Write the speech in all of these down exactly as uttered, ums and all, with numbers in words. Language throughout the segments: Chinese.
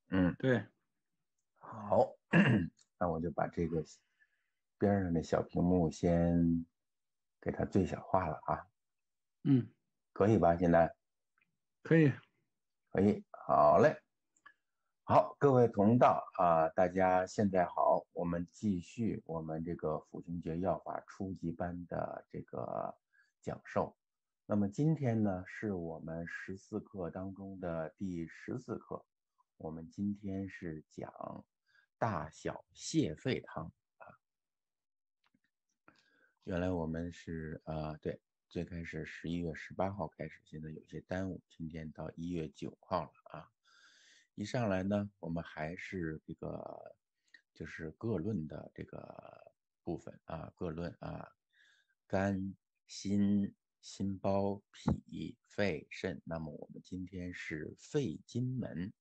嗯， 对。 好，那我就把这个边上的小屏幕先给它最小化了啊， 嗯， 可以吧？现在可以。 可以，好嘞。好，各位同道啊，大家现在好，我们继续我们这个辅星诀药法初级班的这个讲授。那么今天呢，是我们十四课当中的第十四课，我们今天是讲大小泻肺汤。原来我们是啊、呃对，最开始十一月十八号开始，现在有些耽误，今天到一月九号了啊。一上来呢，我们还是这个就是各论的这个部分啊，各论啊，肝、心、心包、脾、肺、肾。那么我们今天是肺经门。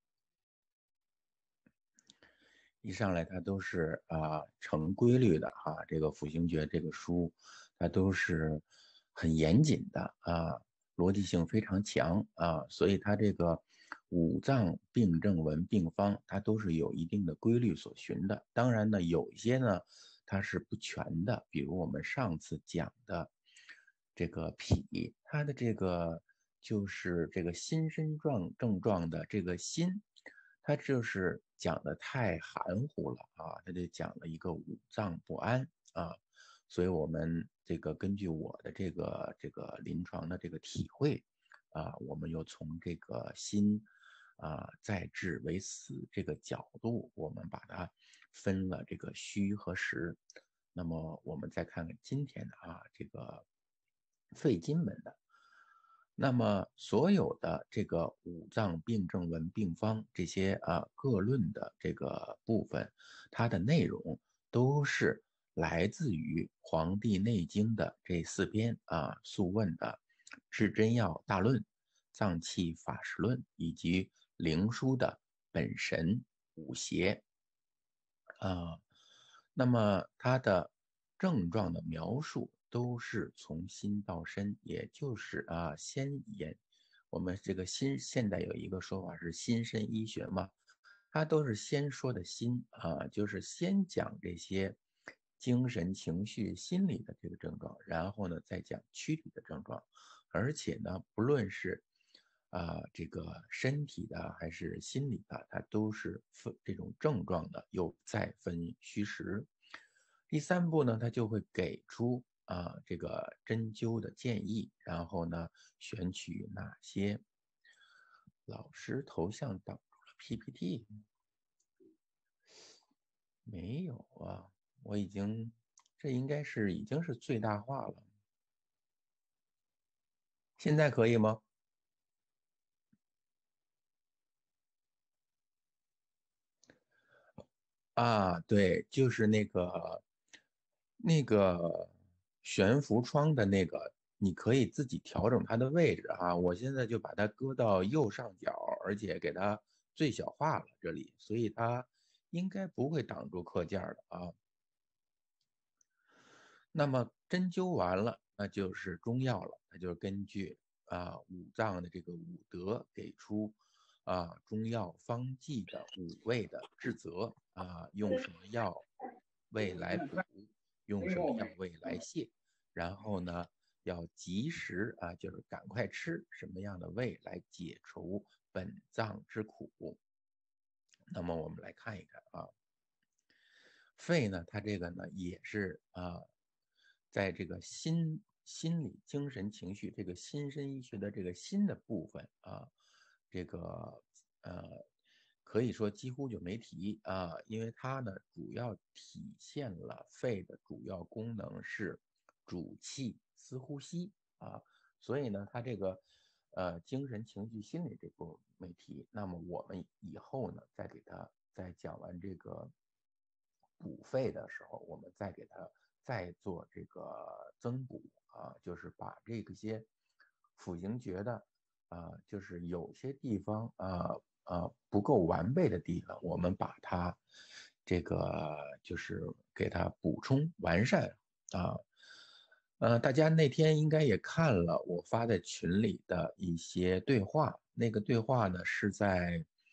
一上来它都是啊、呃成规律的哈、啊这个《辅行诀》这个书，它都是很严谨的啊，逻辑性非常强啊，所以它这个五脏病症文病方，它都是有一定的规律所循的。当然呢，有一些呢它是不全的，比如我们上次讲的这个脾，它的这个就是这个心身状症状的这个心。他就是讲的太含糊了啊，他就讲了一个五脏不安啊，所以我们这个根据我的这个这个临床的这个体会啊，我们又从这个心啊再治为死这个角度，我们把它分了这个虚和实。那么我们再看看今天的啊这个肺经门的。那么所有的这个五脏病症文病方这些啊各论的这个部分，它的内容都是来自于《黄帝内经》的这四篇啊，素问的《至真要大论》、脏器法实论以及灵枢的本神五邪啊。那么它的症状的描述都是从心到身，也就是啊，先言我们这个心现在有一个说法是心身医学嘛，它都是先说的心啊，就是先讲这些精神、情绪、心理的这个症状，然后呢再讲躯体的症状，而且呢，不论是啊、呃这个身体的还是心理的，它都是分这种症状的，又再分虚实。第三步呢，它就会给出啊、这个针灸的建议，然后呢选取哪些老师头像挡住了 P P T。没有啊，我已经，这应该是已经是最大化了，现在可以吗？啊，对，就是那个那个悬浮窗的那个，你可以自己调整它的位置啊。我现在就把它搁到右上角，而且给它最小化了这里，所以它应该不会挡住课件的啊。那么针灸完了，那就是中药了，那就是根据啊五脏的这个五德给出啊中药方剂的五味的治则啊，用什么药味来补，用什么药味来泻，然后呢要及时啊，就是赶快吃什么样的味来解除本脏之苦。那么我们来看一看啊，肺呢，它这个呢也是啊，在这个心、心理、精神、情绪这个心身医学的这个心的部分啊，这个呃，可以说几乎就没提啊，因为它呢主要体现了肺的主要功能是主气、司呼吸啊，所以呢，它这个呃精神、情绪、心理这部分没提。那么我们以后呢，再给它再讲完这个补肺的时候，我们再给它再做这个增补啊，就是把这个些辅行诀的啊，就是有些地方啊啊不够完备的地方，我们把它这个就是给它补充完善啊。呃，大家那天应该也看了我发在群里的一些对话，那个对话呢是在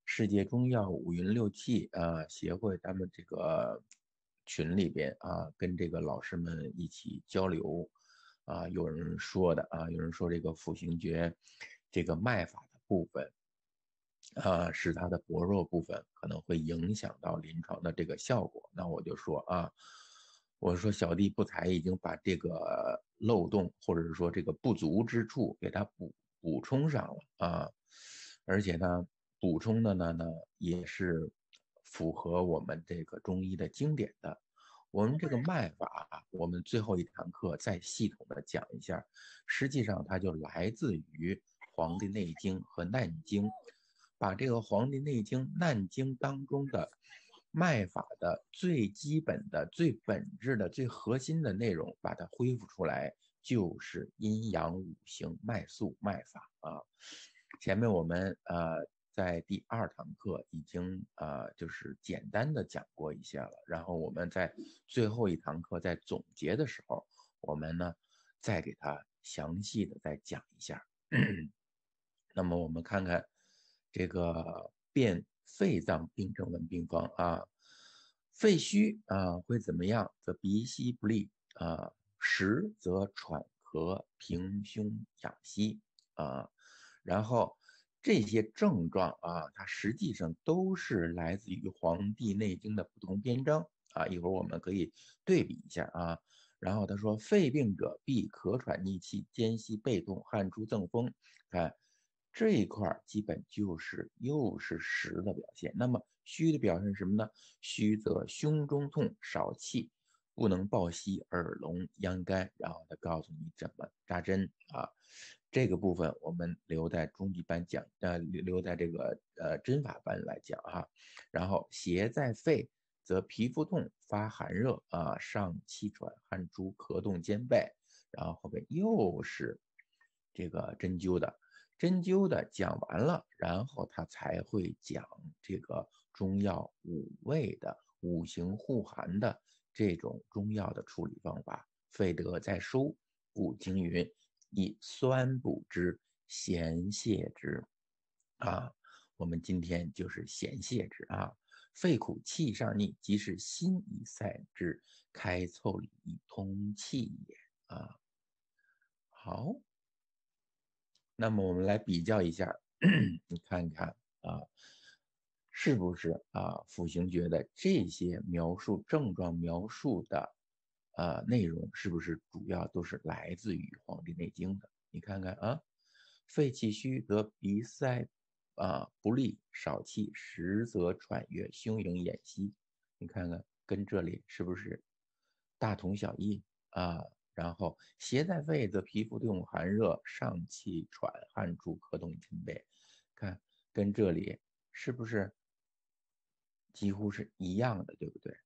世界中药五云六气啊协会他们这个群里边啊，跟这个老师们一起交流啊，有人说的啊，有人说这个辅行诀这个脉法的部分啊，是它的薄弱部分可能会影响到临床的这个效果。那我就说啊，我说小弟不才已经把这个漏洞或者是说这个不足之处给它补补充上了啊，而且呢，补充的呢呢也是符合我们这个中医的经典的。我们这个脉法啊，我们最后一堂课再系统的讲一下，实际上它就来自于《黄帝内经》和《难经》，把这个《黄帝内经》《难经》当中的脉法的最基本的、最本质的、最核心的内容，把它恢复出来，就是阴阳五行、脉速、脉法啊。前面我们呃在第二堂课已经呃就是简单的讲过一些了，然后我们在最后一堂课在总结的时候，我们呢再给它详细的再讲一下。那么我们看看这个辨肺脏病症问病方啊，肺虚啊会怎么样？则鼻息不利啊，实则喘咳、平胸仰息啊，然后这些症状啊，它实际上都是来自于《黄帝内经》的不同篇章啊，一会儿我们可以对比一下啊。然后他说，肺病者必咳喘逆气，间息背痛，汗出憎风。看这一块基本就是又是实的表现。那么虚的表现是什么呢？虚则胸中痛，少气，不能抱息，耳聋咽干。然后他告诉你怎么扎针啊。这个部分我们留在中级班讲，呃，留在这个呃针法班来讲哈。然后邪在肺，则皮肤痛，发寒热啊，上气喘，汗出，咳动兼备。然后后面又是这个针灸的，针灸的讲完了，然后他才会讲这个中药五味的五行互寒的这种中药的处理方法。肺德在收，故经云：以酸补之，咸泻之。啊，我们今天就是咸泻之啊。肺苦气上逆，即是心以塞之，开腠理以通气也啊。好，那么我们来比较一下，你看看啊，是不是啊？辅行诀的这些描述症状描述的啊内容，是不是主要都是来自于《黄帝内经》的？你看看啊，肺气虚则鼻塞啊不利，少气，实则喘悦，胸盈眼息。你看看跟这里是不是大同小异啊？然后邪在肺则皮肤动寒热，上气喘，汗出，咳动兼备。看跟这里是不是几乎是一样的，对不对？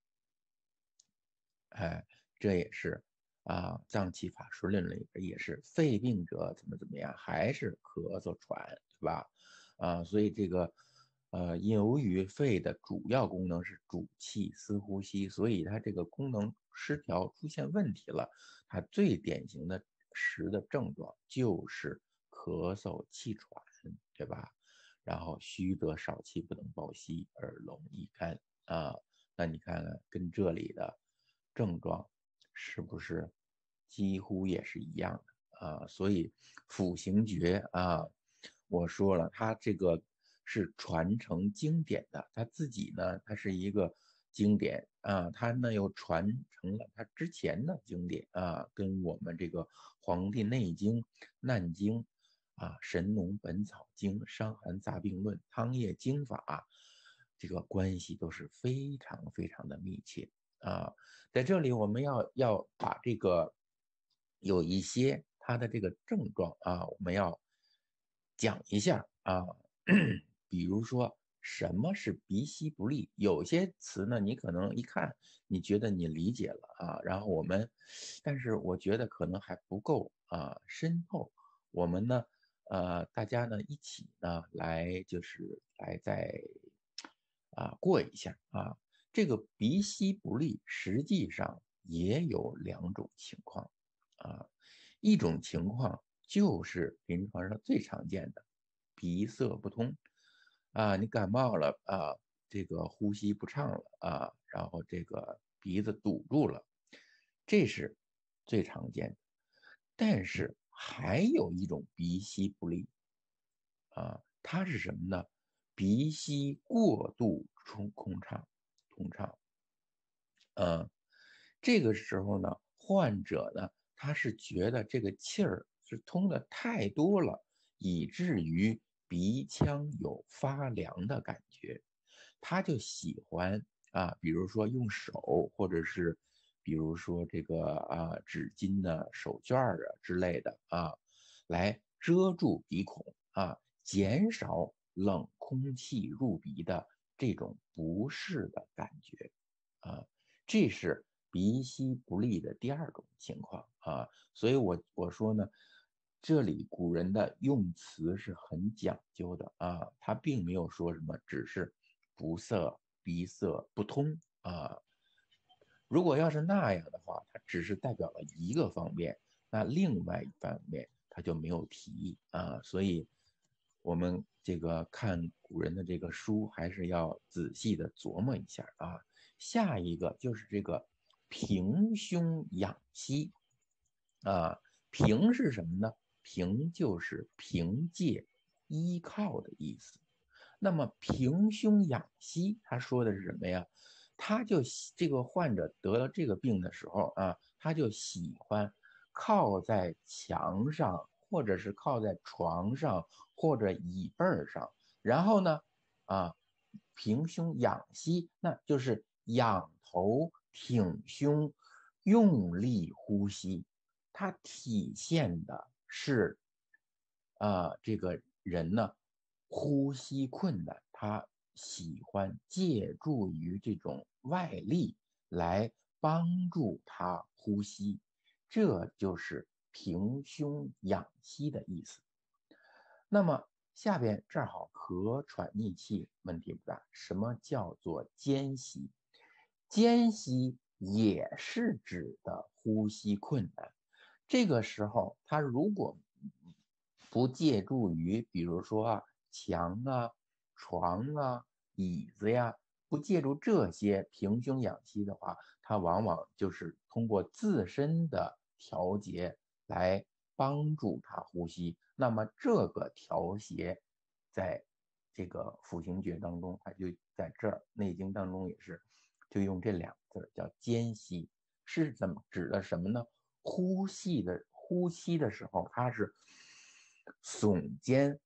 哎，这也是啊，脏器法说论里边也是肺病者怎么怎么样，还是咳嗽喘，对吧？啊，所以这个呃，由于肺的主要功能是主气司呼吸，所以它这个功能失调出现问题了，它最典型的实的症状就是咳嗽气喘，对吧？然后虚则少气不能抱息，耳聋易干啊。那你看看跟这里的症状是不是几乎也是一样的啊？所以辅行诀啊，我说了，它这个是传承经典的，它自己呢，它是一个经典啊，它呢又传承了它之前的经典啊，跟我们这个《黄帝内经》《难经》啊，《神农本草经》《伤寒杂病论》《汤液经法》，这个关系都是非常非常的密切啊。在这里，我们要要把这个有一些它的这个症状啊，我们要讲一下啊。比如说，什么是鼻息不利？有些词呢，你可能一看，你觉得你理解了啊，然后我们，但是我觉得可能还不够啊深透。我们呢，呃，大家呢一起呢来就是来再啊过一下啊。这个鼻息不利实际上也有两种情况啊，一种情况就是临床上最常见的鼻塞不通， 啊，你感冒了啊，这个呼吸不畅了啊，然后这个鼻子堵住了，这是最常见的。但是还有一种鼻息不利啊，它是什么呢？鼻息过度冲空畅，通畅。嗯，这个时候呢，患者呢，他是觉得这个气儿是通的太多了，以至于鼻腔有发凉的感觉，他就喜欢啊，比如说用手，或者是比如说这个啊纸巾的手绢儿啊之类的啊，来遮住鼻孔啊，减少冷空气入鼻的这种不适的感觉啊。这是鼻息不利的第二种情况啊，所以我我说呢，这里古人的用词是很讲究的啊，他并没有说什么，只是不塞鼻塞不通啊。如果要是那样的话，它只是代表了一个方面，那另外一方面他就没有提啊，所以我们这个看古人的这个书，还是要仔细的琢磨一下啊。下一个就是这个平胸仰膝啊，平是什么呢？平就是凭借、依靠的意思。那么平胸仰膝，他说的是什么呀？他就这个患者得了这个病的时候啊，他就喜欢靠在墙上，或者是靠在床上，或者椅背上，然后呢，啊，平胸仰膝，那就是仰头挺胸，用力呼吸。它体现的是，啊，这个人呢，呼吸困难，他喜欢借助于这种外力来帮助他呼吸，这就是平胸仰膝的意思。那么下边正好咳喘逆气问题不大。什么叫做间息？间息也是指的呼吸困难。这个时候，他如果不借助于，比如说啊墙啊、床啊、椅子呀，不借助这些平胸仰息的话，他往往就是通过自身的调节来帮助他呼吸。那么这个调节，在这个辅行诀当中，它就在这儿，《内经》当中也是，就用这两个字叫间息，是怎么指的什么呢？呼吸的呼吸的时候，它是耸肩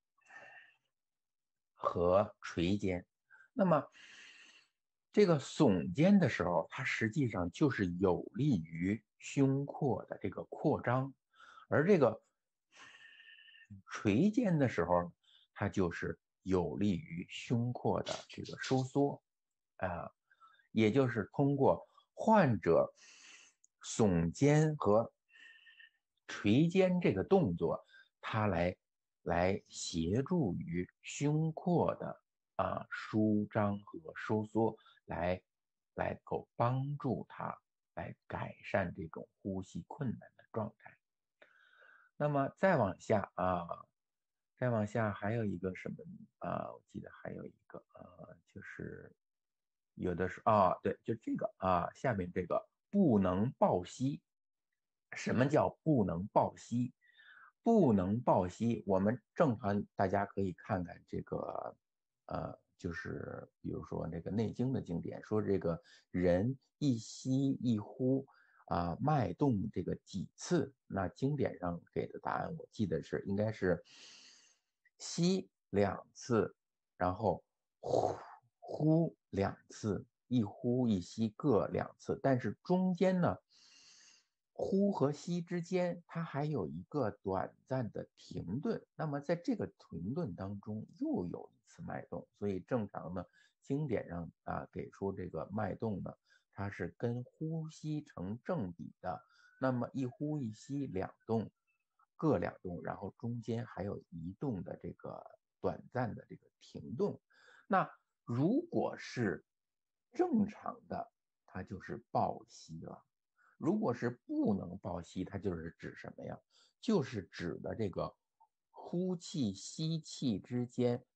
和垂肩。那么这个耸肩的时候，它实际上就是有利于胸廓的这个扩张，而这个垂肩的时候，它就是有利于胸廓的这个收缩啊，也就是通过患者耸肩和垂肩这个动作，它来来协助于胸廓的啊舒张和收缩，来来够帮助它来改善这种呼吸困难的状态。那么再往下啊，再往下还有一个什么啊？我记得还有一个啊，就是有的是啊，对，就这个啊，下面这个不能抱膝。什么叫不能抱膝？不能抱膝，我们正常大家可以看看这个，呃，就是比如说那个《内经》的经典，说这个人一吸一呼啊，脉动这个几次？那经典上给的答案，我记得是应该是吸两次，然后呼呼两次，一呼一吸各两次，但是中间呢，呼和吸之间，它还有一个短暂的停顿。那么在这个停顿当中，又有一次脉动，所以正常呢，经典上啊给出这个脉动呢，它是跟呼吸成正比的。那么一呼一吸两动，各两动，然后中间还有一动的这个短暂的这个停顿。那如果是正常的，它就是抱息了。如果是不能抱息，它就是指什么呀？就是指的这个呼气吸气之间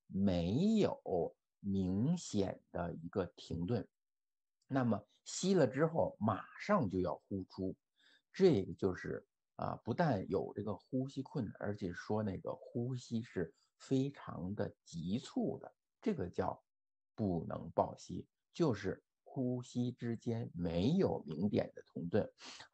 没有明显的一个停顿，那么吸了之后马上就要呼出，这个就是啊，不但有这个呼吸困难，而且说那个呼吸是非常的急促的，这个叫不能抱吸，就是呼吸之间没有明点的停顿，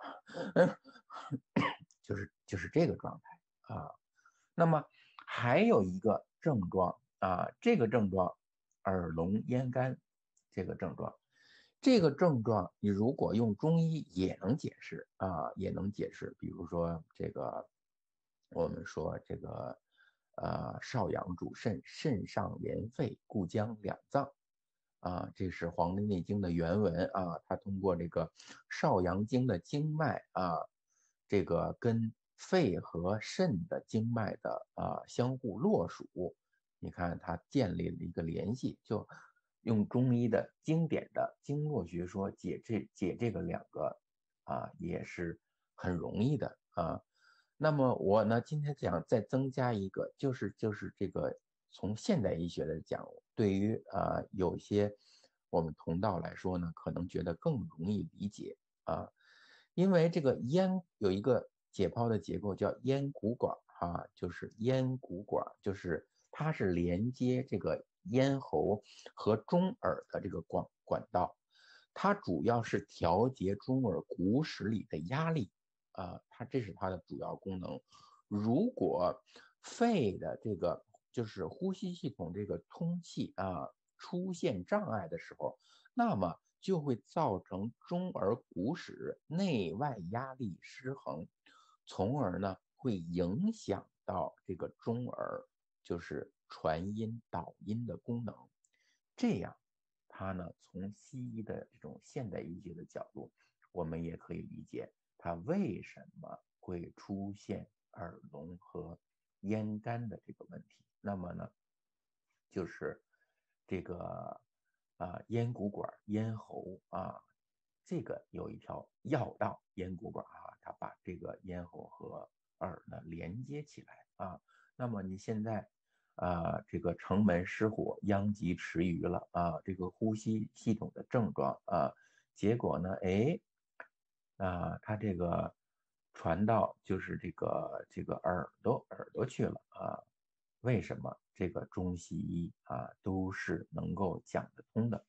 就是就是这个状态啊。那么还有一个症状啊，这个症状耳聋咽干，这个症状，这个症状你如果用中医也能解释啊，也能解释。比如说这个，我们说这个呃少阳主肾，肾上连肺，故将两脏。啊，这是《黄帝内经》的原文啊，它通过这个少阳经的经脉啊，这个跟肺和肾的经脉的啊相互络属，你看它建立了一个联系，就用中医的经典的经络学说解这解这个两个啊，也是很容易的啊。那么我呢，今天想再增加一个，就是就是这个从现代医学来讲，对于啊、呃、有些我们同道来说呢，可能觉得更容易理解啊，因为这个咽有一个解剖的结构叫咽鼓管啊，就是咽鼓管，就是它是连接这个咽喉和中耳的这个管管道，它主要是调节中耳鼓室里的压力。啊，它这是它的主要功能。如果肺的这个就是呼吸系统这个通气啊出现障碍的时候，那么就会造成中耳鼓室内外压力失衡，从而呢会影响到这个中耳就是传音导音的功能。这样，它呢从西医的这种现代医学的角度，我们也可以理解。它为什么会出现耳聋和咽干的这个问题？那么呢，就是这个啊咽鼓管、咽喉啊，这个有一条要道，咽鼓管啊，它把这个咽喉和耳呢连接起来啊。那么你现在啊，这个城门失火，殃及池鱼了啊，这个呼吸系统的症状啊，结果呢，哎。啊，它这个传到就是这个这个耳朵耳朵去了啊？为什么这个中西医啊都是能够讲得通的？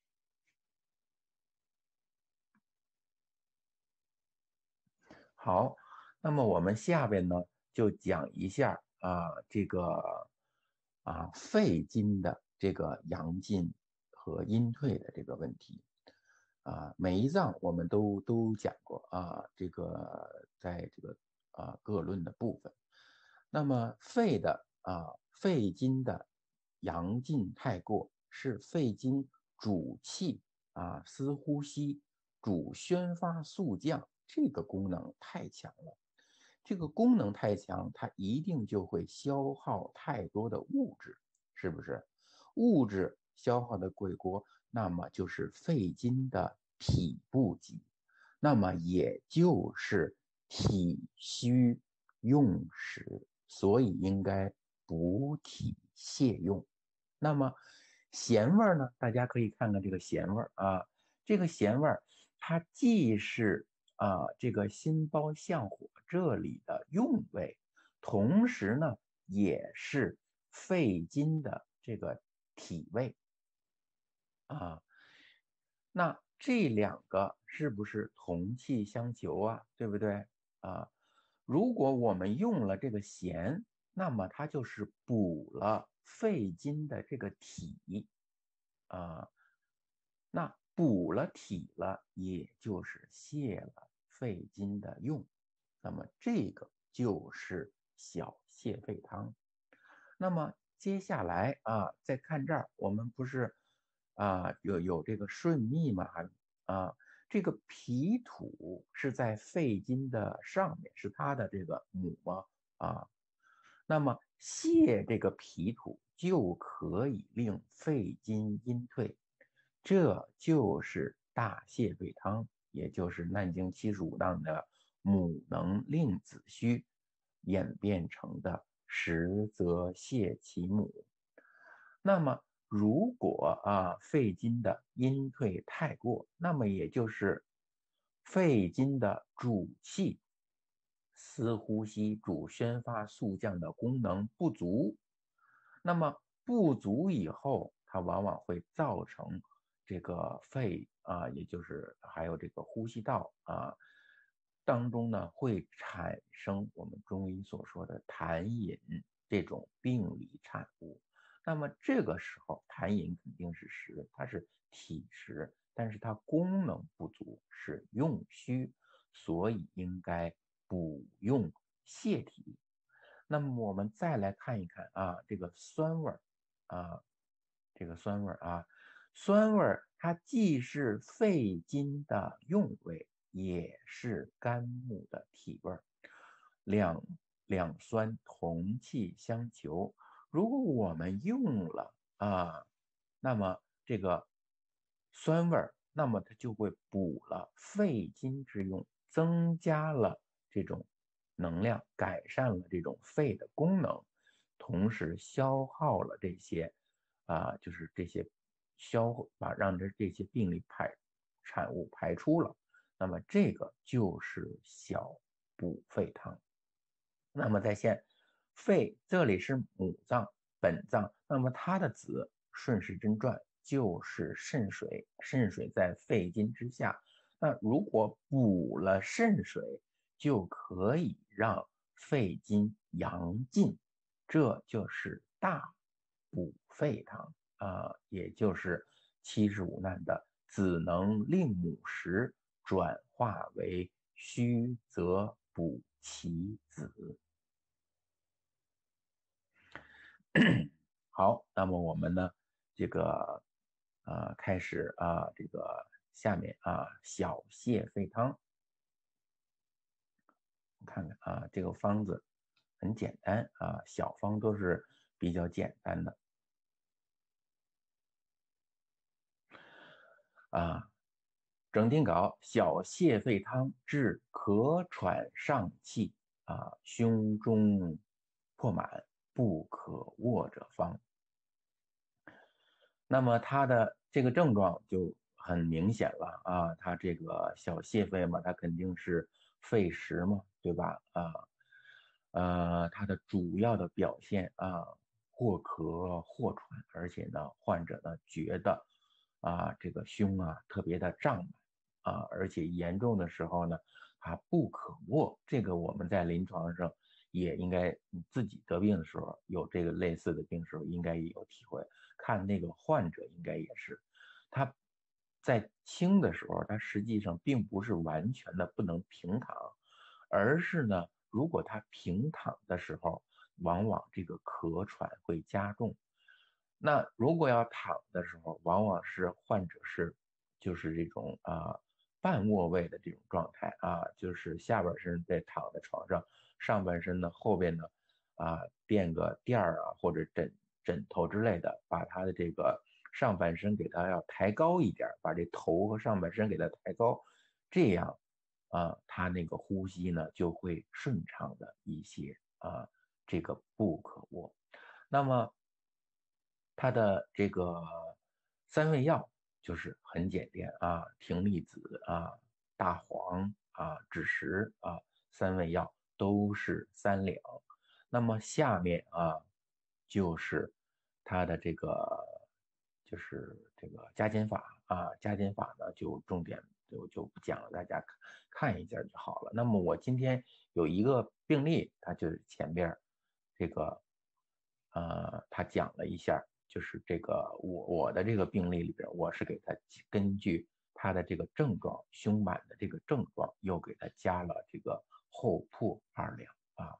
好，那么我们下边呢就讲一下啊这个啊肺经的这个阳进和阴退的这个问题。啊，每一脏我们都都讲过啊，这个在这个啊各论的部分。那么肺的啊肺经的阳进太过，是肺经主气啊司呼吸、主宣发速降，这个功能太强了。这个功能太强，它一定就会消耗太多的物质，是不是？物质消耗的过多，那么就是肺经的体不及，那么也就是体虚用实，所以应该补体泻用。那么咸味呢？大家可以看看这个咸味啊，这个咸味它既是啊这个心包相火这里的用味，同时呢也是肺经的这个体味啊。那这两个是不是同气相求啊？对不对啊？如果我们用了这个咸，那么它就是补了肺经的这个体啊。那补了体了，也就是泻了肺经的用，那么这个就是小泻肺汤。那么接下来啊，再看这儿，我们不是啊有有这个顺秘嘛啊，这个脾土是在肺经的上面，是它的这个母吗？啊，那么泻这个脾土就可以令肺经阴退，这就是大泻肺汤，也就是难经七十五档的母能令子虚演变成的实则泻其母。 那么如果啊肺经的阴退太过，那么也就是肺经的主气、司呼吸、主宣发、速降的功能不足。那么不足以后，它往往会造成这个肺啊，也就是还有这个呼吸道啊当中呢，会产生我们中医所说的痰饮这种病理产物。那么这个时候痰饮肯定是实，它是体实，但是它功能不足，是用虚，所以应该补用泻体。那么我们再来看一看啊，这个酸味儿啊，这个酸味儿啊，酸味儿它既是肺经的用味，也是肝木的体味儿，两两酸同气相求。如果我们用了啊，那么这个酸味儿，那么它就会补了肺经之用，增加了这种能量，改善了这种肺的功能，同时消耗了这些啊，就是这些消把让这这些病理排产物排出了，那么这个就是小补肺汤。那么在线肺这里是母脏本脏，那么它的子顺时针转就是肾水，肾水在肺经之下。那如果补了肾水，就可以让肺经阳尽，这就是大补肺汤啊，也就是七十五难的子能令母时转化为虚则补其子。好，那么我们呢，这个啊、呃开始啊、这个下面啊小泻肺汤，看看啊这个方子很简单啊，小方都是比较简单的啊。整定稿：小泻肺汤治咳喘上气啊，胸中破满不可卧者方。那么它的这个症状就很明显了啊，它这个小泄肺嘛，它肯定是肺实嘛，对吧？啊，呃，它的主要的表现啊，或咳或喘，而且呢，患者呢觉得啊，这个胸啊特别的胀满啊，而且严重的时候呢，还不可卧。这个我们在临床上也应该自己得病的时候有这个类似的病时候，应该也有体会。看那个患者应该也是，他在轻的时候，他实际上并不是完全的不能平躺，而是呢，如果他平躺的时候，往往这个咳喘会加重。那如果要躺的时候，往往是患者是就是这种啊半卧位的这种状态啊，就是下半身在躺在床上，上半身呢后边呢啊垫个垫儿啊或者枕枕头之类的，把他的这个上半身给他要抬高一点，把这头和上半身给他抬高，这样啊他那个呼吸呢就会顺畅的一些啊，这个不可卧。那么它的这个三味药就是很简练啊，葶苈子啊、大黄啊、枳实啊，三味药都是三两。那么下面啊，就是它的这个就是这个加减法啊，加减法呢就重点就就不讲了，大家看看一下就好了。那么我今天有一个病例，它就是前边这个呃，他讲了一下，就是这个我我的这个病例里边，我是给他根据他的这个症状，胸满的这个症状，又给他加了这个后破二两啊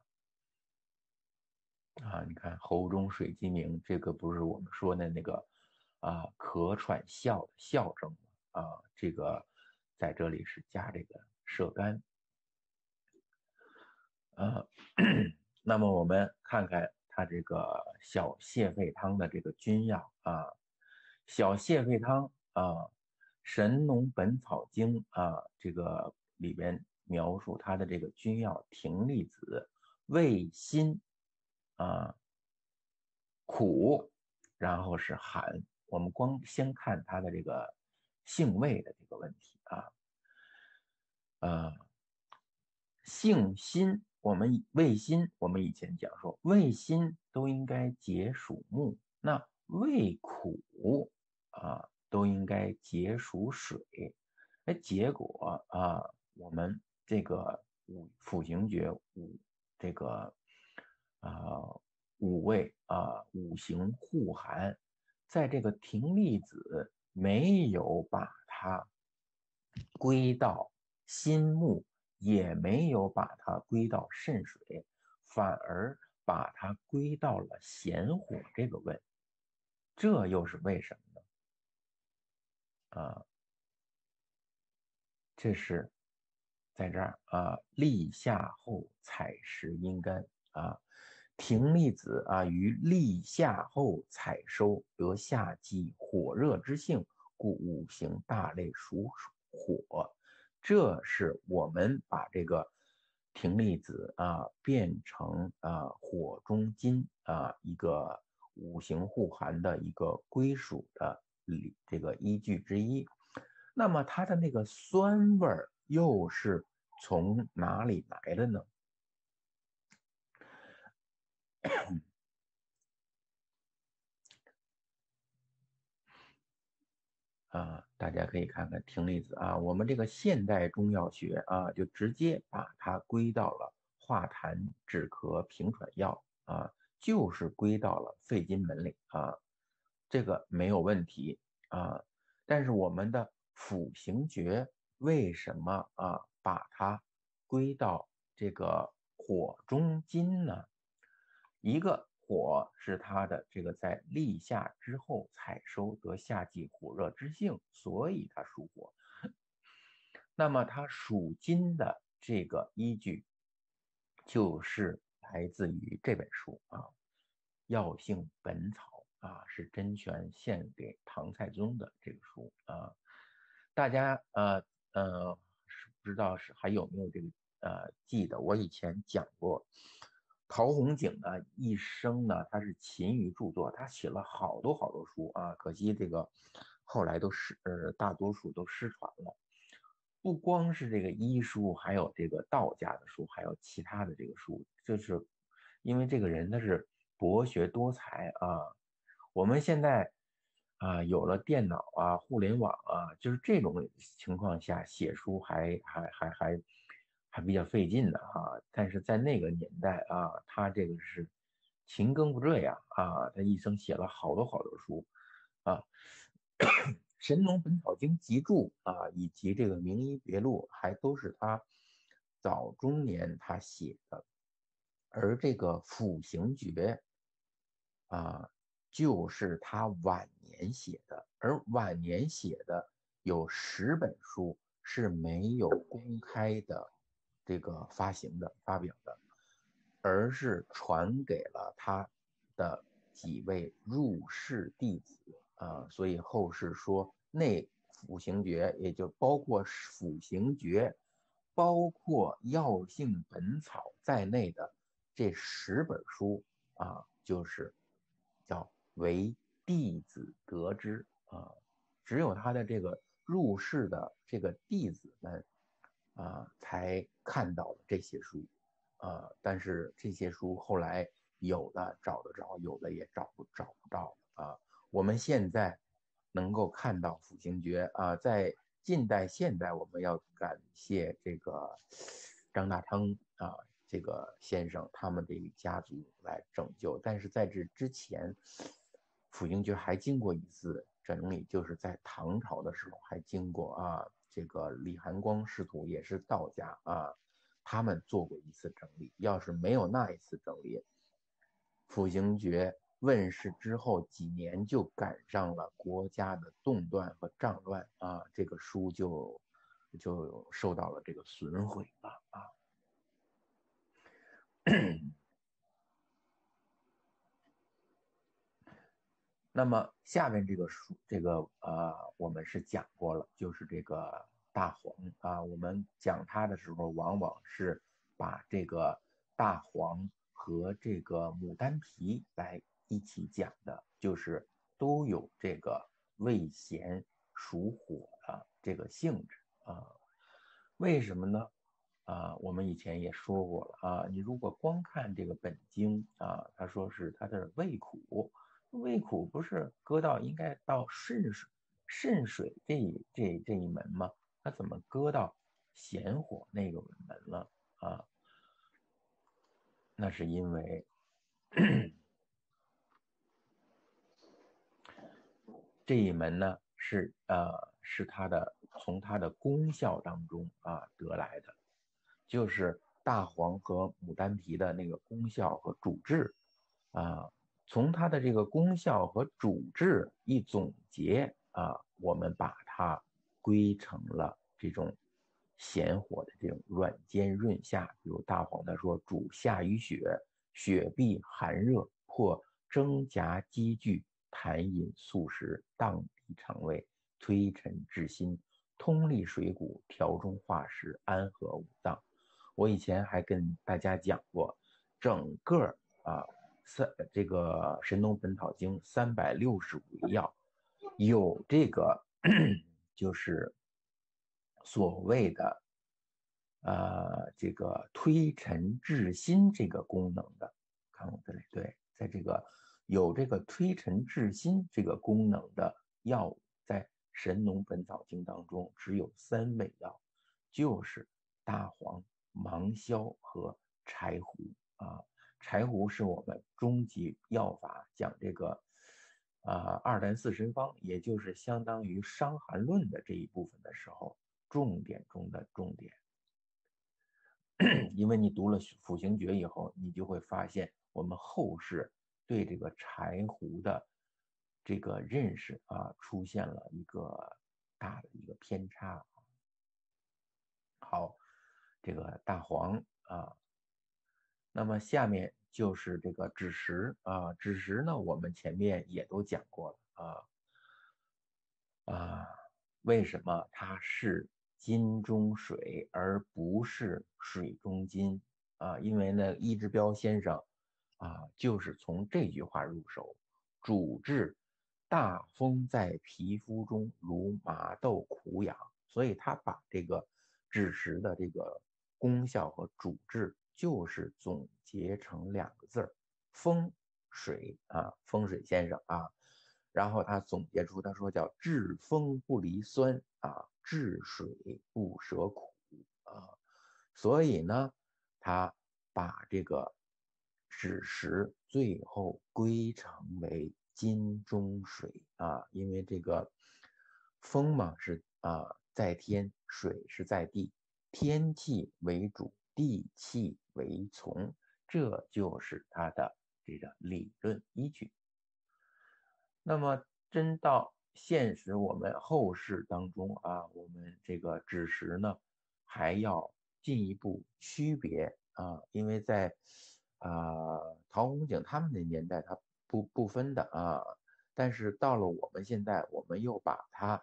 啊，你看喉中水鸡鸣，这个不是我们说的那个啊咳喘哮的哮症吗？啊，这个在这里是加这个射干啊。那么我们看看它这个小泻肺汤的这个君药啊，小泻肺汤啊，《神农本草经》啊，这个里边描述它的这个君药葶苈子味辛啊，苦然后是罕。我们光先看它的这个性味的这个问题啊，呃，性辛，我们味辛，我们以前讲说味辛都应该解暑木，那味苦啊都应该解暑水。哎，结果啊，我们这个五辅行觉五这个啊五味啊五行互含，在这个葶苈子没有把它归到心木，也没有把它归到肾水，反而把它归到了咸火这个位，这又是为什么呢？啊，这是在这儿啊，立夏后采食阴干啊，葶苈子啊，于立夏后采收，得夏季火热之性，故五行大类属火。这是我们把这个葶苈子啊变成啊火中金啊一个五行互含的一个归属的这个依据之一。那么它的那个酸味儿又是从哪里来的呢？啊，大家可以看看葶苈子啊，我们这个现代中药学啊，就直接把它归到了化痰止咳平喘药啊，就是归到了肺经门里啊，这个没有问题啊。但是我们的辅行诀为什么啊把它归到这个火中金呢？一个火是它的这个在立夏之后采收得夏季火热之性，所以它属火。那么它属金的这个依据就是来自于这本书啊，《药性本草》啊，是甄选献给唐太宗的这个书啊。大家呃呃是不知道是还有没有这个呃记得？我以前讲过，陶弘景呢一生呢他是勤于著作，他写了好多好多书啊，可惜这个后来都失呃大多数都失传了。不光是这个医书，还有这个道家的书，还有其他的这个书，就是因为这个人他是博学多才啊。我们现在啊有了电脑啊、互联网啊，就是这种情况下写书还还还还还比较费劲的啊。但是在那个年代啊，他这个是勤耕不辍呀啊，他一生写了好多好多书啊。《神农本草经集注》啊，以及这个《名医别录》，还都是他早中年他写的。而这个辅行诀啊，就是他晚年写的。而晚年写的有十本书是没有公开的这个发行的、发表的，而是传给了他的几位入室弟子。啊，所以后世说内辅行诀，也就包括辅行诀，包括药性本草在内的这十本书啊，就是叫为弟子得之啊，只有他的这个入室的这个弟子们啊，才看到了这些书啊，但是这些书后来有的找得着，有的也找不找不到啊。我们现在能够看到辅行诀啊，在近代、现代，我们要感谢这个张大昌啊，这个先生他们这一家族来拯救。但是在这之前，辅行诀还经过一次整理，就是在唐朝的时候还经过啊，这个李含光师徒也是道家啊，他们做过一次整理。要是没有那一次整理，辅行诀问世之后几年就赶上了国家的动乱和战乱啊，这个书就就受到了这个损毁了啊。那么下面这个书，这个呃，我们是讲过了，就是这个大黄啊，我们讲它的时候，往往是把这个大黄和这个牡丹皮来一起讲的，就是都有这个味咸属火的这个性质啊。为什么呢？啊，我们以前也说过了啊，你如果光看这个本经啊，他说是他的胃苦，胃苦不是搁到应该到肾水肾水这一这这一门吗？他怎么搁到咸火那个门了啊？那是因为这一门呢是呃是它的从它的功效当中啊得来的，就是大黄和牡丹皮的那个功效和主治啊，从它的这个功效和主治一总结啊，我们把它归成了这种咸火的这种软坚润下，比如大黄他说主下淤血，血闭寒热，破征夹积聚，痰饮素食，荡涤肠胃，推陈至新，通利水谷，调中化湿，安和五脏。我以前还跟大家讲过，整个啊三这个《神农本草经》三百六十五味药，有这个就是所谓的呃这个推陈至新这个功能的，看我这里对，在这个有这个推陈至新这个功能的药物，在《神农本草经》当中只有三味药，就是大黄、芒硝和柴胡啊。柴胡是我们中级药法讲这个啊二丹四神方，也就是相当于伤寒论的这一部分的时候，重点中的重点。因为你读了辅行诀以后，你就会发现我们后世对这个柴胡的这个认识啊，出现了一个大的一个偏差。好，这个大黄啊，那么下面就是这个枳实啊，枳实呢，我们前面也都讲过了啊啊，为什么它是金中水而不是水中金啊？因为呢，易志彪先生啊，就是从这句话入手，主治大风在皮肤中如麻豆苦痒，所以他把这个枳实的这个功效和主治就是总结成两个字儿：风水啊，风水先生啊。然后他总结出，他说叫治风不离酸啊，治水不舍苦啊。所以呢，他把这个枳实最后归成为金中水啊，因为这个风嘛是啊在天，水是在地，天气为主，地气为从，这就是它的这个理论依据。那么真到现实，我们后世当中啊，我们这个枳实呢，还要进一步区别啊，因为在啊陶弘景他们那年代，他不不分的啊，但是到了我们现在，我们又把它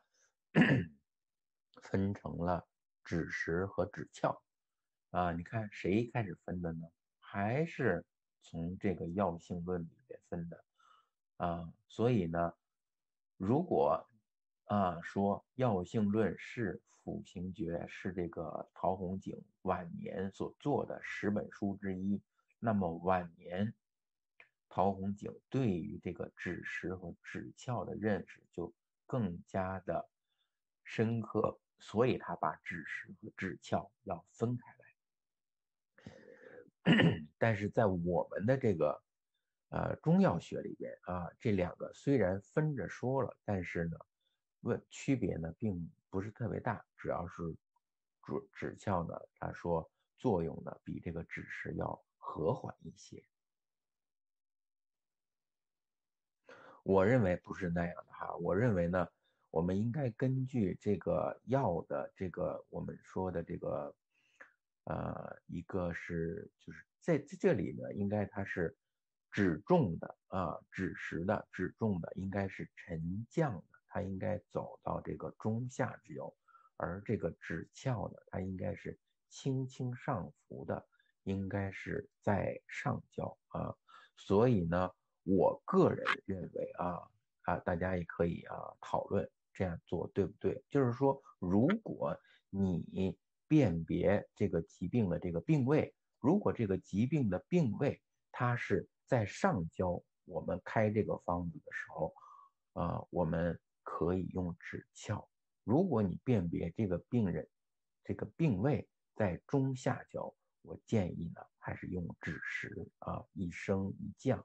分成了枳实和枳壳啊。你看谁开始分的呢？还是从这个药性论里面分的。啊，所以呢，如果啊说药性论是辅行诀，是这个陶弘景晚年所做的十本书之一，那么晚年陶弘景对于这个枳实和枳壳的认识就更加的深刻，所以他把枳实和枳壳要分开来。但是在我们的这个呃中药学里边啊，这两个虽然分着说了，但是呢，问区别呢并不是特别大，主要是枳枳壳呢，他说作用呢比这个枳实要和缓一些。我认为不是那样的哈，我认为呢，我们应该根据这个药的这个我们说的这个，呃，一个是就是在这里呢，应该它是脂重的啊，枳实的脂重的应该是沉降的，它应该走到这个中下之游，而这个枳壳呢，它应该是轻轻上浮的，应该是在上焦啊，所以呢。 我个人认为啊啊，大家也可以啊讨论这样做对不对？就是说，如果你辨别这个疾病的这个病位，如果这个疾病的病位它是在上焦，我们开这个方子的时候，呃，我们可以用指窍。如果你辨别这个病人这个病位在中下焦，我建议呢还是用指实啊，一升一降。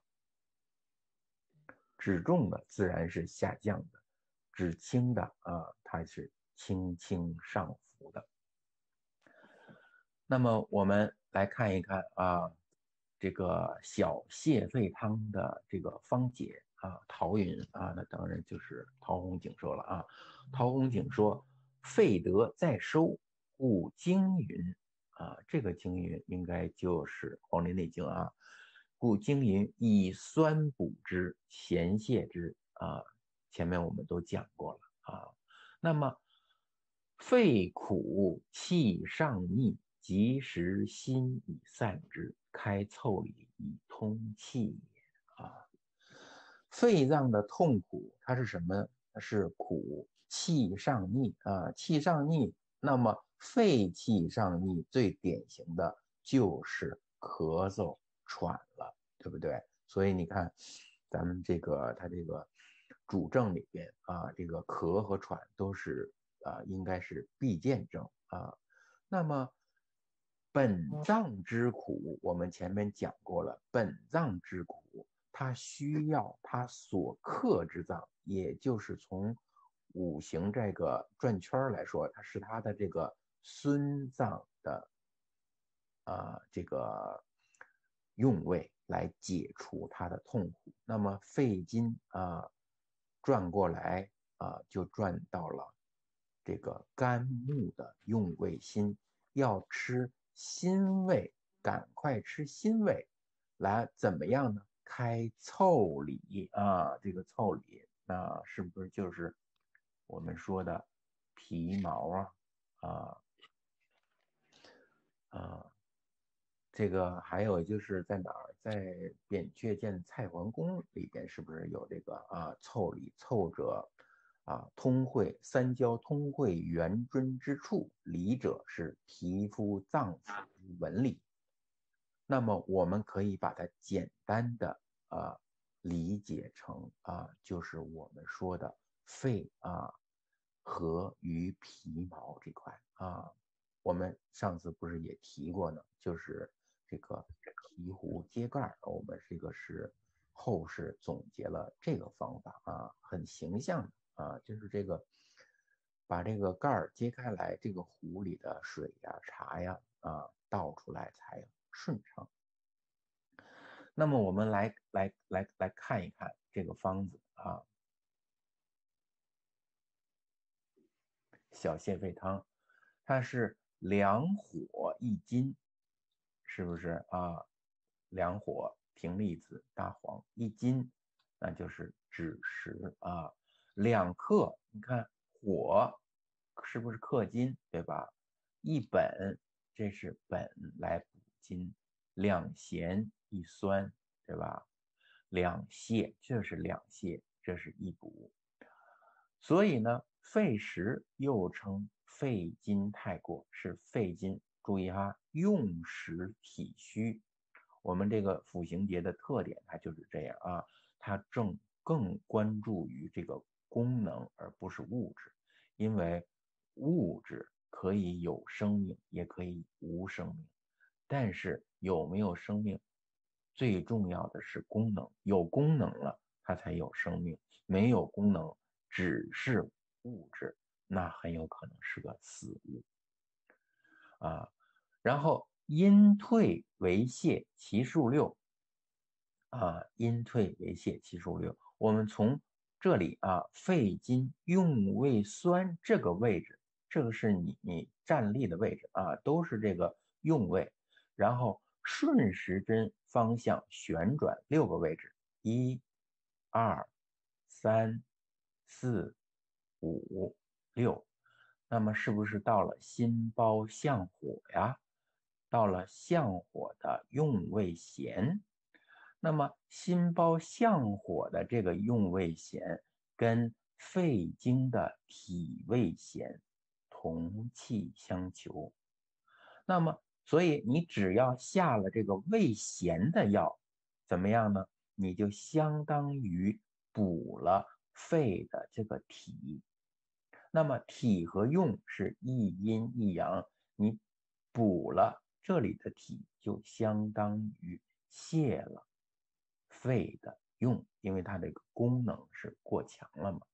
指重的自然是下降的，指轻的啊，它是轻轻上浮的。那么我们来看一看啊，这个小泻肺汤的这个方解啊，陶云啊，那当然就是陶弘景说了啊。陶弘景说：肺得再收，故经云啊，这个经云应该就是《黄帝内经》啊。故经云以酸补之，咸泻之啊。前面我们都讲过了啊。那么肺苦气上逆，及时心以散之，开腠理以通气也啊。肺脏的痛苦，它是什么？是苦，气上逆啊，气上逆。那么肺气上逆最典型的就是咳嗽、喘了，对不对？所以你看，咱们这个它这个主症里边啊，这个咳和喘都是啊，应该是必见症啊。那么本脏之苦，我们前面讲过了，本脏之苦，它需要它所克之脏，也就是从五行这个转圈来说，它是它的这个孙脏的啊、呃、这个用位来解除它的痛苦。那么肺经啊、呃、转过来啊、呃、就转到了这个肝木的用位心，要吃辛味，赶快吃辛味，来怎么样呢？开腠理啊，这个腠理那是不是就是我们说的皮毛啊啊啊？这个还有就是在哪儿，在扁鹊见蔡桓公里边，是不是有这个啊？腠理，腠者啊，通会三焦通会圆尊之处，理者是皮肤脏腑之纹理。那么我们可以把它简单的啊理解成啊，就是我们说的肺啊合于皮毛这块啊。我们上次不是也提过呢，就是这个醍醐揭盖，我们这个是后世总结了这个方法啊，很形象的啊，就是这个把这个盖儿揭开来，这个壶里的水呀、茶呀啊倒出来才顺畅。那么我们来来来来看一看这个方子啊，小泻肺汤，它是两火一金，是不是啊？两火平栗子大黄一金，那就是枳实啊。两克，你看火是不是克金，对吧？一本，这是本来补金，两咸一酸，对吧？两泻，这是两泻，这是一补。所以呢，肺实又称肺金太过，是肺金。注意哈，用实体虚。我们这个辅行节的特点，它就是这样啊，它正更关注于这个功能，而不是物质，因为物质可以有生命，也可以无生命，但是有没有生命，最重要的是功能，有功能了，它才有生命，没有功能，只是物质，那很有可能是个死物啊。然后阴退为泻，其数六啊，阴退为泻，其数六。我们从这里啊，肺经用位酸这个位置，这个是你你站立的位置啊，都是这个用位。然后顺时针方向旋转六个位置，一、二、三、四、五、六。那么是不是到了心包相火呀？到了相火的用位弦， 那么心包相火的这个用味弦跟肺经的体味弦同气相求。那么所以你只要下了这个味咸的药，怎么样呢？你就相当于补了肺的这个体。那么体和用是一阴一阳，你补了这里的体，就相当于泻了肺的用，因为它这个功能是过强了嘛。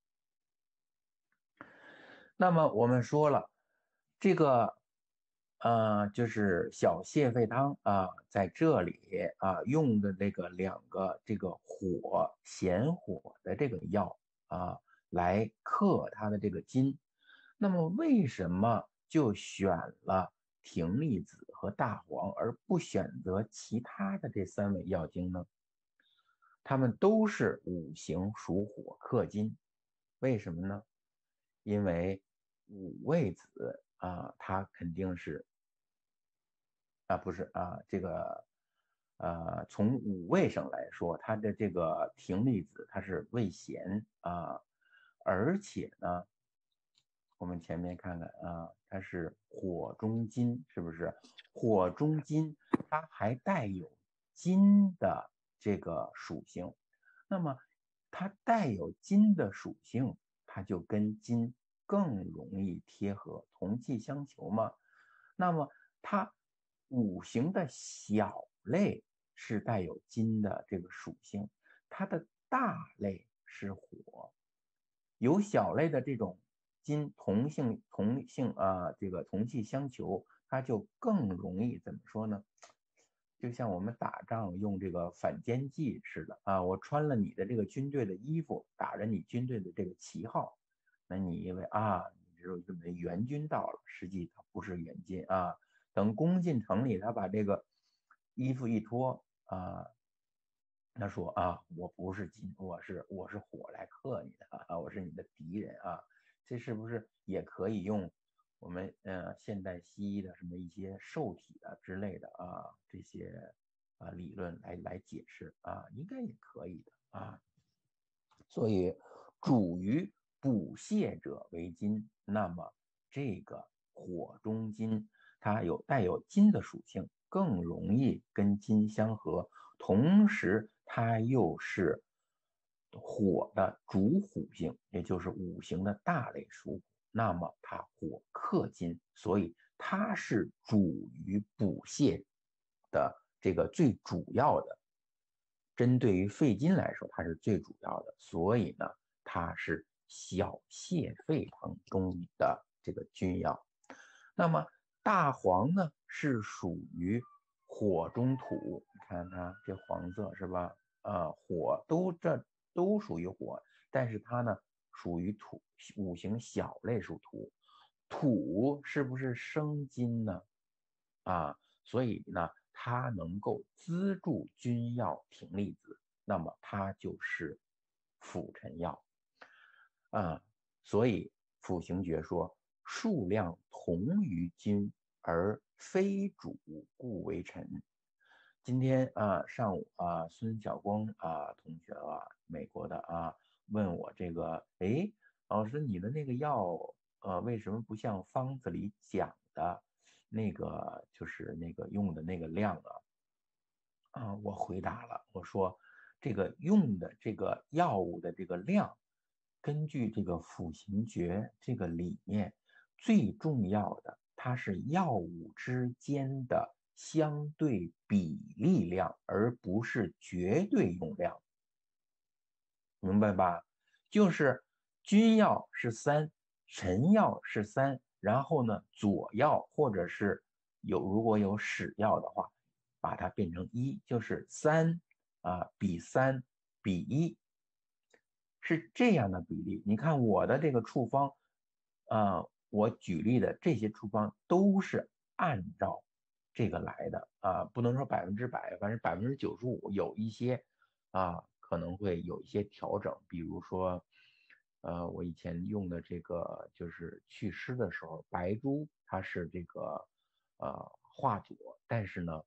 那么我们说了，这个呃就是小泻肺汤啊，在这里啊用的这个两个这个火咸火的这个药啊，来克它的这个金。那么为什么就选了葶苈子和大黄，而不选择其他的这三味药精呢？它们都是五行属火克金，为什么呢？因为五味子啊，它肯定是啊，不是啊，这个呃，从五味上来说，它的这个葶苈子它是味咸啊，而且呢，我们前面看看啊，它是火中金，是不是？火中金，它还带有金的这个属性。那么它带有金的属性，它就跟金更容易贴合，同气相求嘛。那么它五行的小类是带有金的这个属性，它的大类是火，有小类的这种金同性同性啊，这个同气相求，它就更容易怎么说呢？就像我们打仗用这个反间计似的啊，我穿了你的这个军队的衣服，打着你军队的这个旗号，那你以为啊，你只有这么援军到了，实际它不是援军啊。等攻进城里，他把这个衣服一脱啊，他说啊，我不是金，我是我是火来克你的啊，我是你的敌人啊。这是不是也可以用我们呃现代西医的什么一些受体啊之类的啊这些啊理论来来解释啊？应该也可以的啊。所以主于补泻者为金，那么这个火中金它有带有金的属性，更容易跟金相合，同时它又是火的主虎性，也就是五行的大类属火，那么它火克金，所以它是主于补泻的这个最主要的。针对于肺金来说，它是最主要的，所以呢，它是小泻肺汤中的这个君药。那么大黄呢，是属于火中土，你看它这黄色是吧？啊，火都这都属于火，但是它呢属于土，五行小类属土，土是不是生金呢？啊，所以呢，它能够资助君药葶苈子，那么它就是辅臣药啊。所以辅行诀说，数量同于君，而非主，故为臣。今天啊，上午啊，孙晓光啊同学啊，美国的啊，问我这个，哎，老师，你的那个药，呃，为什么不像方子里讲的那个，就是那个用的那个量啊？啊，我回答了，我说这个用的这个药物的这个量，根据这个辅行诀这个理念，最重要的它是药物之间的相对比例量，而不是绝对用量，明白吧？就是君药是三，臣药是三，然后呢，佐药或者是有如果有使药的话，把它变成一，就是三啊比三比一，是这样的比例。你看我的这个处方，啊，我举例的这些处方都是按照这个来的啊，不能说百分之百，反正百分之九十五有一些啊可能会有一些调整，比如说，呃，我以前用的这个就是祛湿的时候，白术它是这个呃化佐，但是呢。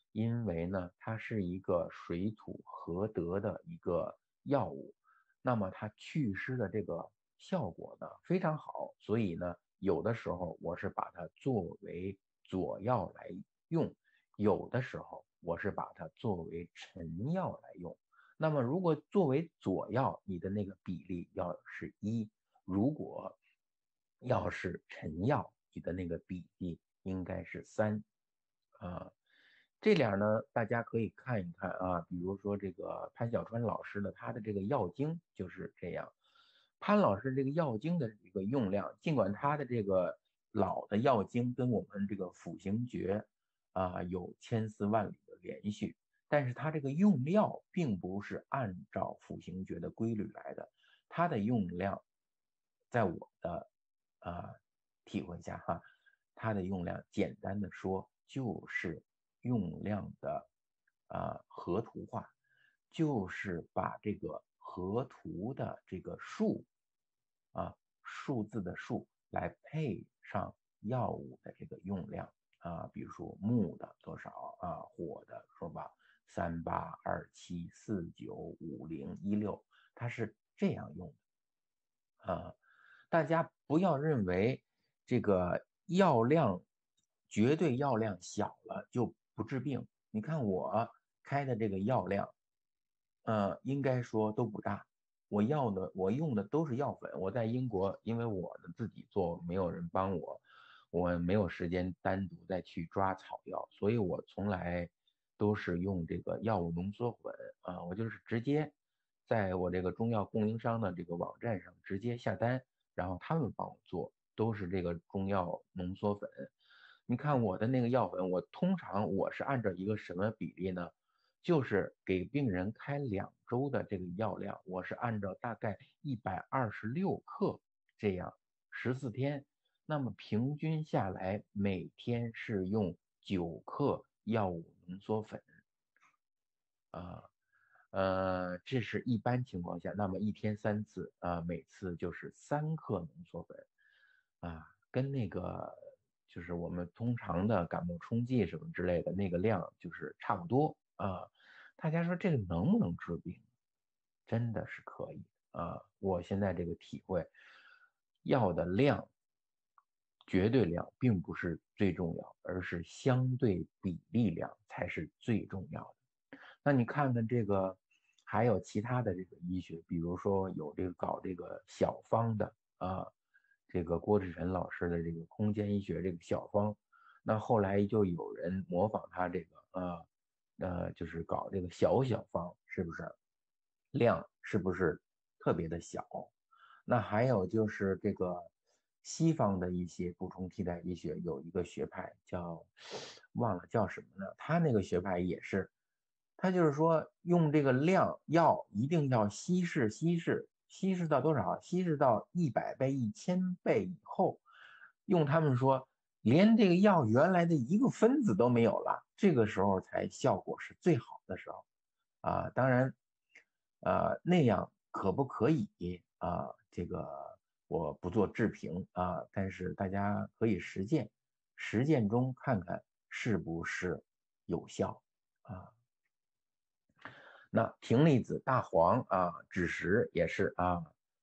因为呢，它是一个水土合得的一个药物，那么它祛湿的这个效果呢非常好，所以呢，有的时候我是把它作为佐药来用，有的时候我是把它作为臣药来用。那么如果作为佐药，你的那个比例要是一；如果要是臣药，你的那个比例应该是三。啊，这点呢，大家可以看一看啊，比如说这个潘小川老师的他的这个药经就是这样。潘老师这个药经的这个用量，尽管他的这个老的药经跟我们这个辅行诀啊有千丝万缕的联系，但是他这个用料并不是按照辅行诀的规律来的，它的用量，在我的啊体会下哈，它的用量简单的说就是用量的啊合图化，就是把这个合图的这个数啊数字的数来配上药物的这个用量啊，比如说木的多少啊，火的说吧三八二七四九五零一六，它是这样用的啊。大家不要认为这个药量绝对药量小了就不治病。你看我开的这个药量，呃，应该说都不大。我要的我用的都是药粉。我在英国，因为我的自己做，没有人帮我，我没有时间单独再去抓草药，所以我从来都是用这个药物浓缩混啊，我就是直接在我这个中药供应商的这个网站上直接下单。然后他们帮我做，都是这个中药浓缩粉。你看我的那个药粉，我通常我是按照一个什么比例呢？就是给病人开两周的这个药量，我是按照大概一百二十六克这样十四天，那么平均下来每天是用九克药物浓缩粉啊。呃，这是一般情况下，那么一天三次啊，每次就是三克浓缩粉啊，跟那个就是我们通常的感冒冲剂什么之类的那个量就是差不多啊。大家说这个能不能治病？真的是可以啊！我现在这个体会，药的量，绝对量并不是最重要，而是相对比例量才是最重要的。那你看看这个，还有其他的这个医学，比如说有这个搞这个小方的啊，这个郭志晨老师的这个空间医学这个小方，那后来就有人模仿他这个啊，呃，就是搞这个小小方，是不是？量是不是特别的小？那还有就是这个西方的一些补充替代医学有一个学派叫忘了叫什么呢？他那个学派也是，他就是说用这个量药一定要稀释稀释稀释到多少？稀释到一百倍、一千倍以后，用他们说连这个药原来的一个分子都没有了，这个时候才效果是最好的时候。啊，当然，呃，那样可不可以啊？这个我不做置评啊，但是大家可以实践，实践中看看是不是有效啊。那平离子、大黄啊、枳实也是啊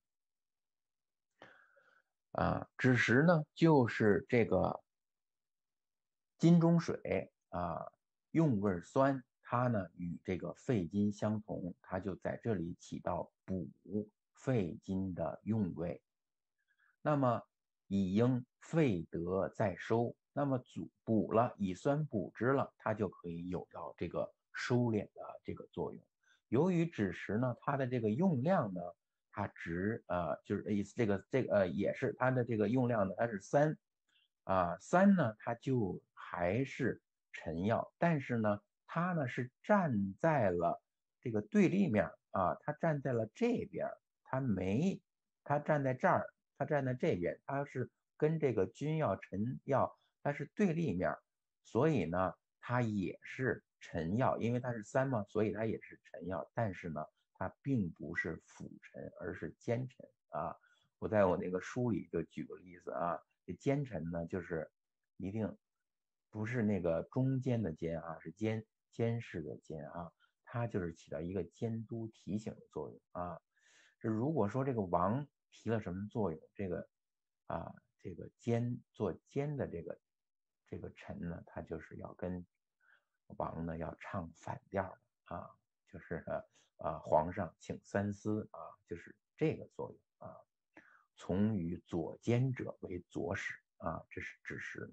啊，枳实呢就是这个金钟水啊，用味酸，它呢与这个肺金相同，它就在这里起到补肺金的用味。那么以应肺得再收，那么补补了，以酸补之了，它就可以有到这个收敛的这个作用。由于枳实呢，它的这个用量呢，它值呃就是意思这个这个呃也是它的这个用量呢，它是三啊三呢，它就还是臣药，但是呢，它呢是站在了这个对立面啊，它站在了这边，它没它站在这儿。它站在这边，它是跟这个君药、臣药它是对立面，所以呢，它也是臣药，因为它是三嘛，所以它也是臣药。但是呢，它并不是辅臣，而是奸臣啊。我在我那个书里就举个例子啊，这奸臣呢，就是一定不是那个中间的奸啊，是奸监视的监啊，它就是起到一个监督提醒的作用啊。这如果说这个王提了什么作用，这个啊这个监做监的这个这个臣呢，他就是要跟王呢要唱反调啊，就是啊皇上请三思啊，就是这个作用啊。从与左监者为左使啊，这是指示。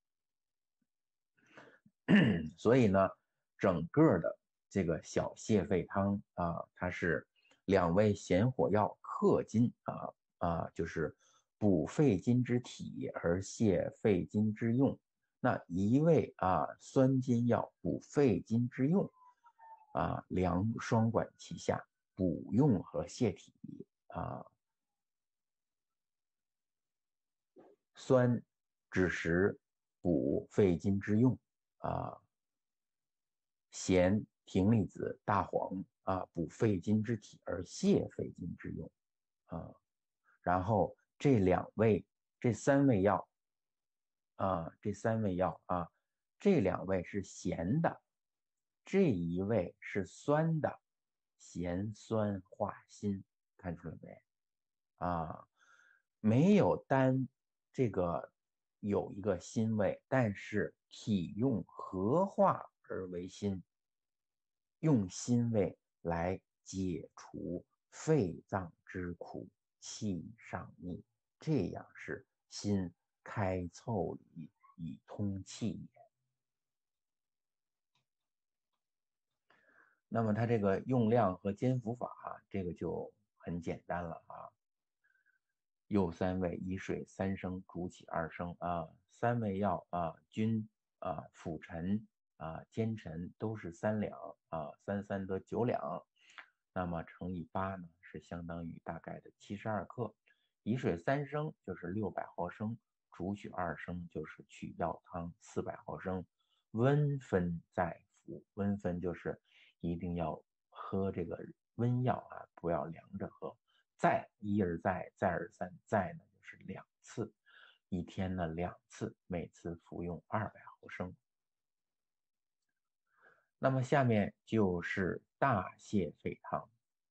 所以呢，整个的这个小泻肺汤啊，它是两味咸火药克金啊啊，就是补肺金之体而泻肺金之用。那一味啊酸金药补肺金之用啊，两双管齐下，补用和泻体啊。酸止食补肺金之用啊，咸葶苈子、大黄啊，补肺金之体而泻肺金之用啊。然后这两味、这三味药啊，这三味药啊，这两味是咸的，这一味是酸的，咸酸化辛，看出来没？啊，没有单这个有一个辛味，但是体用合化而为辛，用辛味来解除肺脏之苦，气上逆，这样是辛开腠理以通气也。那么它这个用量和煎服法啊，这个就很简单了啊。右三味，以水三升，煮起二升啊。三味药啊，均啊辅臣啊奸臣都是三两啊，三三得九两，那么乘以八呢，是相当于大概的七十二克。以水三升就是六百毫升，煮取二升就是取药汤四百毫升，温分再服。温分就是一定要喝这个温药啊，不要凉着喝。再一而再，再而三，再呢就是两次，一天呢两次，每次服用二百毫升。那么下面就是大泻肺汤。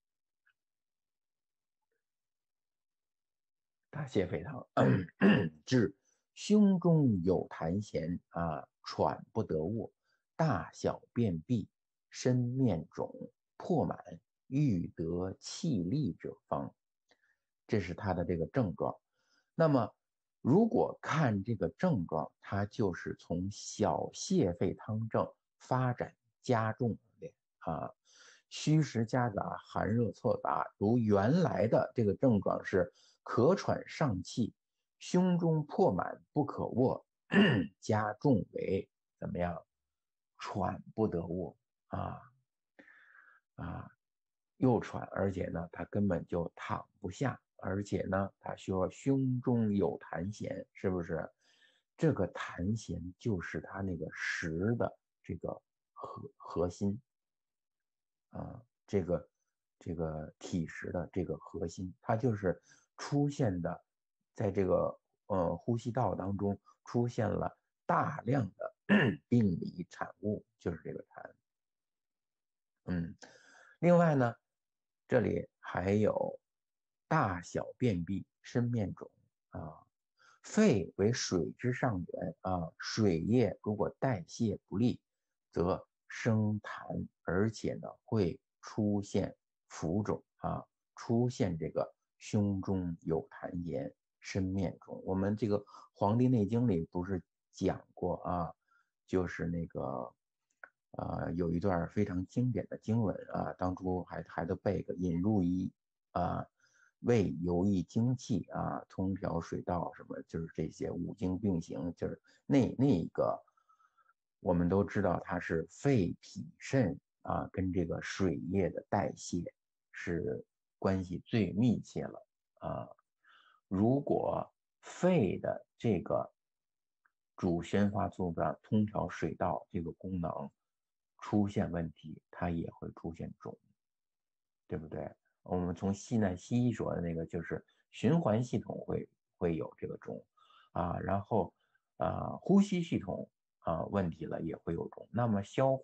大泻肺汤治胸中有痰涎啊，喘不得卧，大小便闭，身面肿，破满，欲得气力者方。这是它的这个症状。那么如果看这个症状，它就是从小泻肺汤症发展加重的啊，虚实夹杂，寒热错杂。如原来的这个症状是咳喘上气，胸中破满不可卧，加重为怎么样？喘不得卧啊啊，又喘，而且呢，他根本就躺不下。而且呢，他说胸中有痰涎，是不是？这个痰涎就是他那个实的这个核核心啊，这个这个体实的这个核心，它就是出现的，在这个呃呼吸道当中出现了大量的病理产物，就是这个痰。嗯，另外呢，这里还有大小便闭、身面肿啊。肺为水之上源啊，水液如果代谢不利，则生痰，而且呢会出现浮肿啊，出现这个胸中有痰涎、身面肿。我们这个《黄帝内经》里不是讲过啊，就是那个。啊、呃，有一段非常经典的经文啊，当初还还都背个引入一啊，胃游溢精气啊，通调水道什么，就是这些五经并行，就是那那个我们都知道它是肺脾肾啊，跟这个水液的代谢是关系最密切了啊。如果肺的这个主宣发素的通调水道这个功能出现问题，它也会出现肿，对不对？我们从西南西医说的那个就是循环系统会会有这个肿啊，然后啊呼吸系统啊问题了也会有肿，那么消化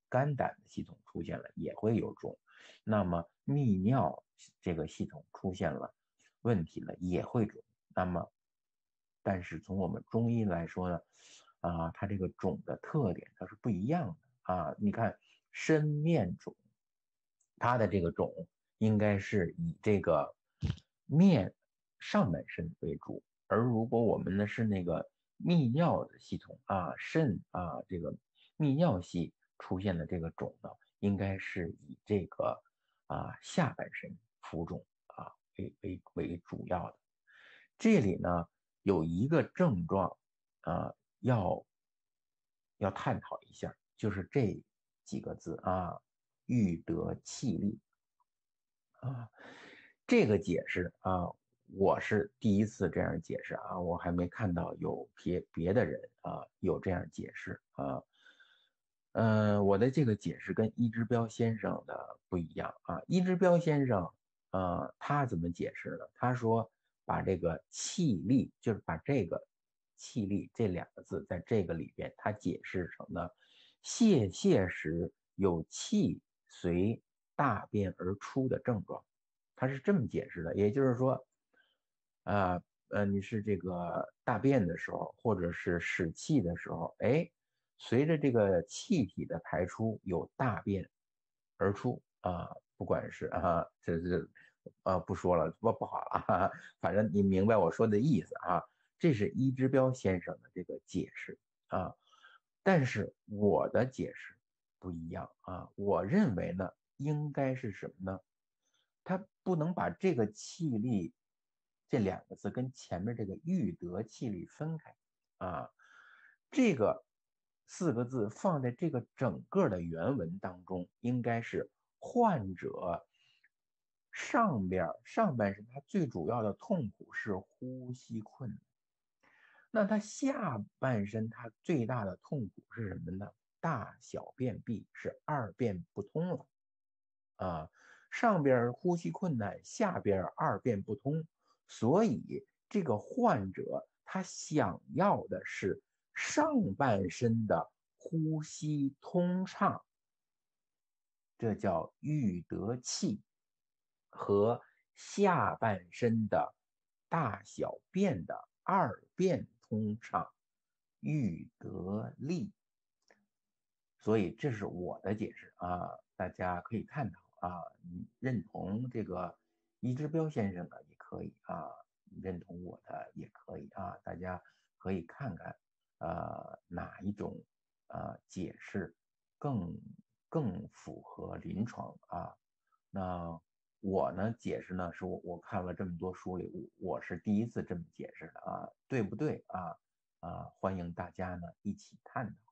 肝胆的系统出现了也会有肿，那么泌尿这个系统出现了问题了也会肿。那么但是从我们中医来说呢，啊，它这个肿的特点它是不一样的啊。你看身面肿，它的这个肿应该是以这个面上半身为主，而如果我们呢是那个泌尿的系统啊，肾啊，这个泌尿系出现的这个肿呢，应该是以这个啊下半身浮肿啊为为为主要的。这里呢有一个症状啊要要探讨一下，就是这几个字啊，欲得气力啊，这个解释啊，我是第一次这样解释啊，我还没看到有别别的人啊有这样解释啊。嗯、呃，我的这个解释跟伊之标先生的不一样啊。伊之标先生，呃，他怎么解释呢？他说把这个气力，就是把这个气力这两个字在这个里边，他解释成呢，泄泻时有气随大便而出的症状，他是这么解释的。也就是说，啊呃，你是这个大便的时候，或者是使气的时候，哎。随着这个气体的排出，有大便而出啊，不管是啊，这这啊不说了，不不好了，哈哈，反正你明白我说的意思啊。这是伊之标先生的这个解释啊，但是我的解释不一样啊。我认为呢，应该是什么呢？他不能把这个气力这两个字跟前面这个欲得气力分开啊。这个四个字放在这个整个的原文当中，应该是患者上边上半身他最主要的痛苦是呼吸困难，那他下半身他最大的痛苦是什么呢？大小便秘，是二便不通了啊。上边呼吸困难，下边二便不通，所以这个患者他想要的是上半身的呼吸通畅，这叫欲得气，和下半身的大小便的二便通畅，欲得力。所以这是我的解释啊，大家可以探讨啊，你认同这个伊之标先生的也可以啊，认同我的也可以啊，大家可以看看呃哪一种呃解释更更符合临床啊。那我呢解释呢是我我看了这么多书里，我我是第一次这么解释的啊，对不对啊？啊，欢迎大家呢一起探讨。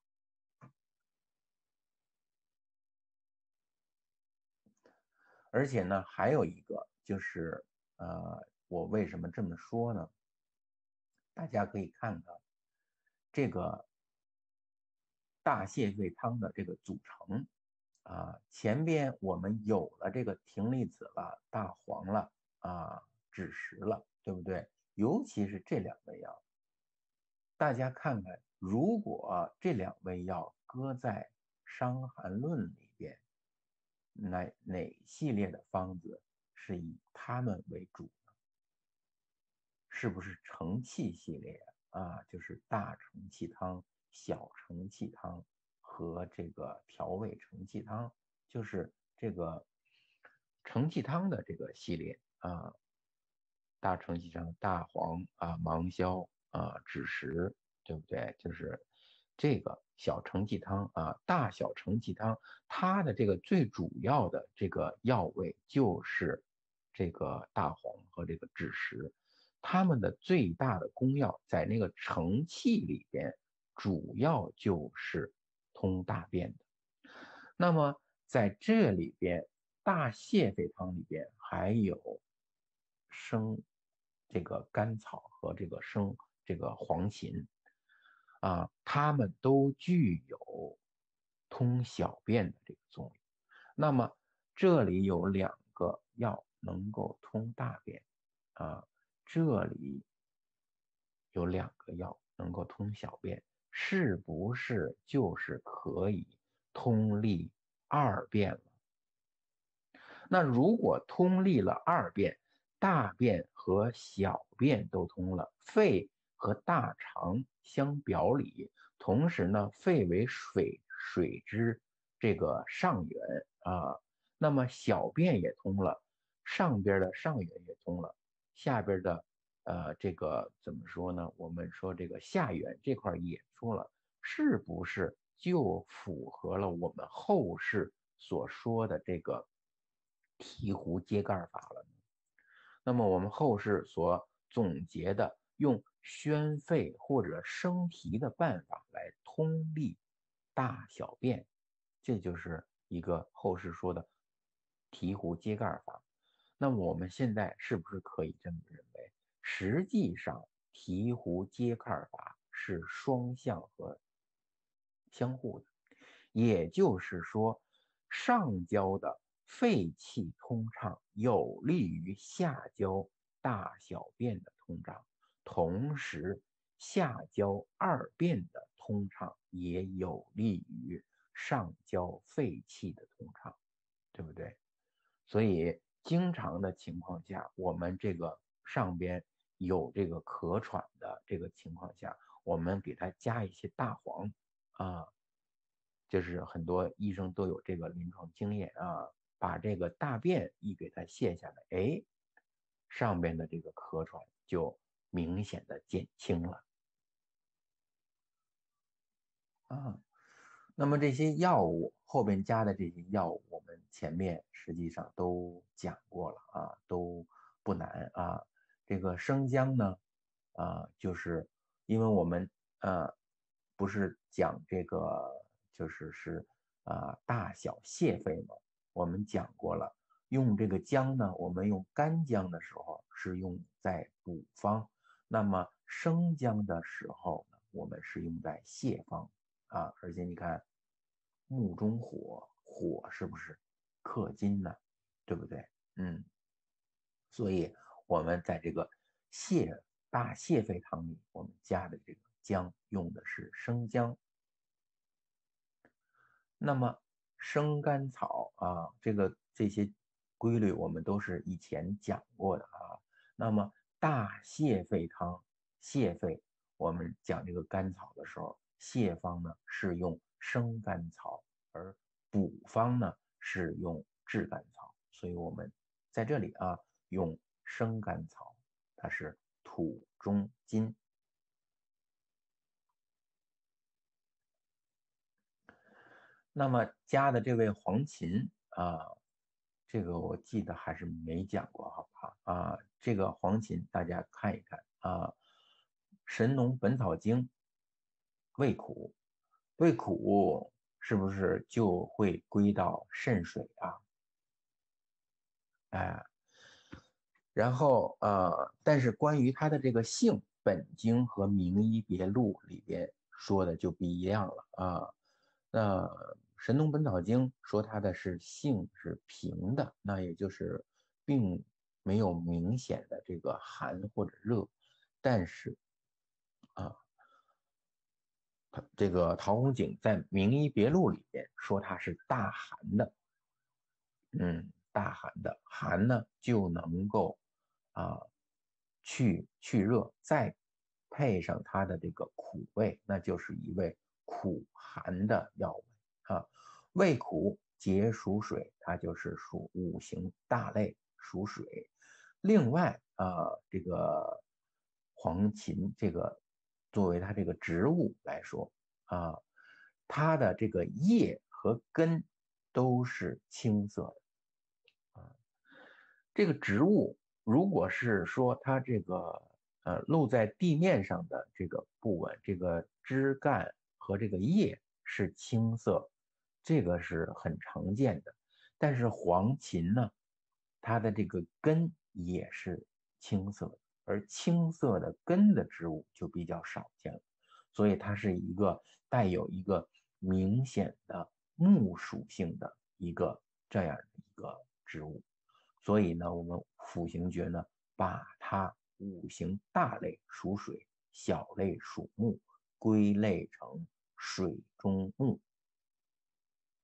而且呢，还有一个就是，呃，我为什么这么说呢？大家可以看看这个大蟹肺汤的这个组成啊，前边我们有了这个葶苈子了、大黄了啊、枳实了，对不对？尤其是这两味药，大家看看，如果这两味药搁在《伤寒论》里边，哪哪系列的方子是以它们为主？是不是承气系列啊？就是大承气汤、小承气汤和这个调味承气汤，就是这个承气汤的这个系列啊。大承气汤、大黄啊、芒硝啊、枳实，对不对？就是这个小承气汤啊，大小承气汤，它的这个最主要的这个药味就是这个大黄和这个枳实。它们的最大的功效在那个承气里边，主要就是通大便的。那么在这里边，大蟹肺汤里边还有生这个甘草和这个生这个黄芩啊，它们都具有通小便的这个作用。那么这里有两个药能够通大便啊。这里有两个药能够通小便，是不是就是可以通利二便了。那如果通利了二便，大便和小便都通了，肺和大肠相表里，同时呢，肺为水水之这个上源啊，那么小便也通了，上边的上源也通了，下边的呃这个怎么说呢？我们说这个下源这块也通了，是不是就符合了我们后世所说的这个醍醐揭盖法了呢？那么我们后世所总结的用宣肺或者生提的办法来通利大小便，这就是一个后世说的醍醐揭盖法。那么我们现在是不是可以这么认为？实际上，醍醐揭盖法是双向和相互的，也就是说，上焦的肺气通畅有利于下焦大小便的通畅，同时下焦二便的通畅也有利于上焦肺气的通畅，对不对？所以经常的情况下，我们这个上边有这个咳喘的这个情况下，我们给它加一些大黄啊，就是很多医生都有这个临床经验啊，把这个大便一给它卸下来，哎，上边的这个咳喘就明显的减轻了啊。那么这些药物后边加的这些药物，我们前面实际上都讲过了啊，都不难啊。这个生姜呢，啊，就是因为我们呃不是讲这个就是是啊大小泻肺嘛，我们讲过了，用这个姜呢，我们用干姜的时候是用在补方，那么生姜的时候呢，我们是用在泻方。啊，而且你看木中火，火是不是克金呢？对不对？嗯，所以我们在这个泻大泻肺汤里，我们加的这个姜用的是生姜。那么生甘草啊，这个这些规律我们都是以前讲过的啊。那么大泻肺汤泻肺，我们讲这个甘草的时候，泻方呢是用生甘草，而补方呢是用炙甘草。所以我们在这里啊用生甘草，它是土中金。那么加的这位黄芩啊，这个我记得还是没讲过，好不好啊？这个黄芩大家看一看啊，《神农本草经》胃苦，胃苦是不是就会归到肾水啊？哎，然后呃，但是关于它的这个性，本经和名医别录里边说的就不一样了啊。那《神农本草经》说它的是性是平的，那也就是并没有明显的这个寒或者热，但是啊，这个陶弘景在《名医别录》里边说它是大寒的，嗯，大寒的寒呢就能够啊去去热，再配上它的这个苦味，那就是一味苦寒的药味啊。味苦皆属水，它就是属五行大类，属水。另外啊，这个黄芩这个作为它这个植物来说啊，它的这个叶和根都是青色的。这个植物如果是说它这个呃露在地面上的这个部位，这个枝干和这个叶是青色，这个是很常见的。但是黄芩呢，它的这个根也是青色的，而青色的根的植物就比较少见了，所以它是一个带有一个明显的木属性的一个这样的一个植物。所以呢，我们辅行诀呢，把它五行大类属水，小类属木，归类成水中木。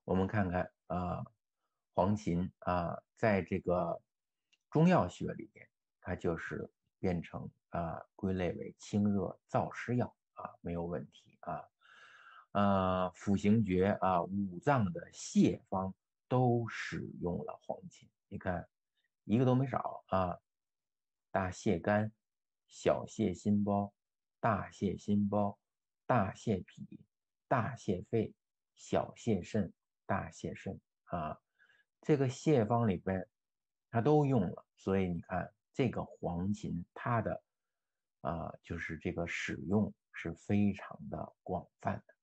我们看看啊，黄芩啊，在这个中药学里边，它就是变成啊归类为清热燥湿药啊，没有问题啊。呃，辅行诀啊，五脏的泻方都使用了黄芩，你看一个都没少啊。大泻肝、小泻心包、大泻心包、大泻脾、大泻肺、小泻肾、大泻肾啊，这个泻方里边它都用了，所以你看这个黄芩它的啊，就是这个使用是非常的广泛的。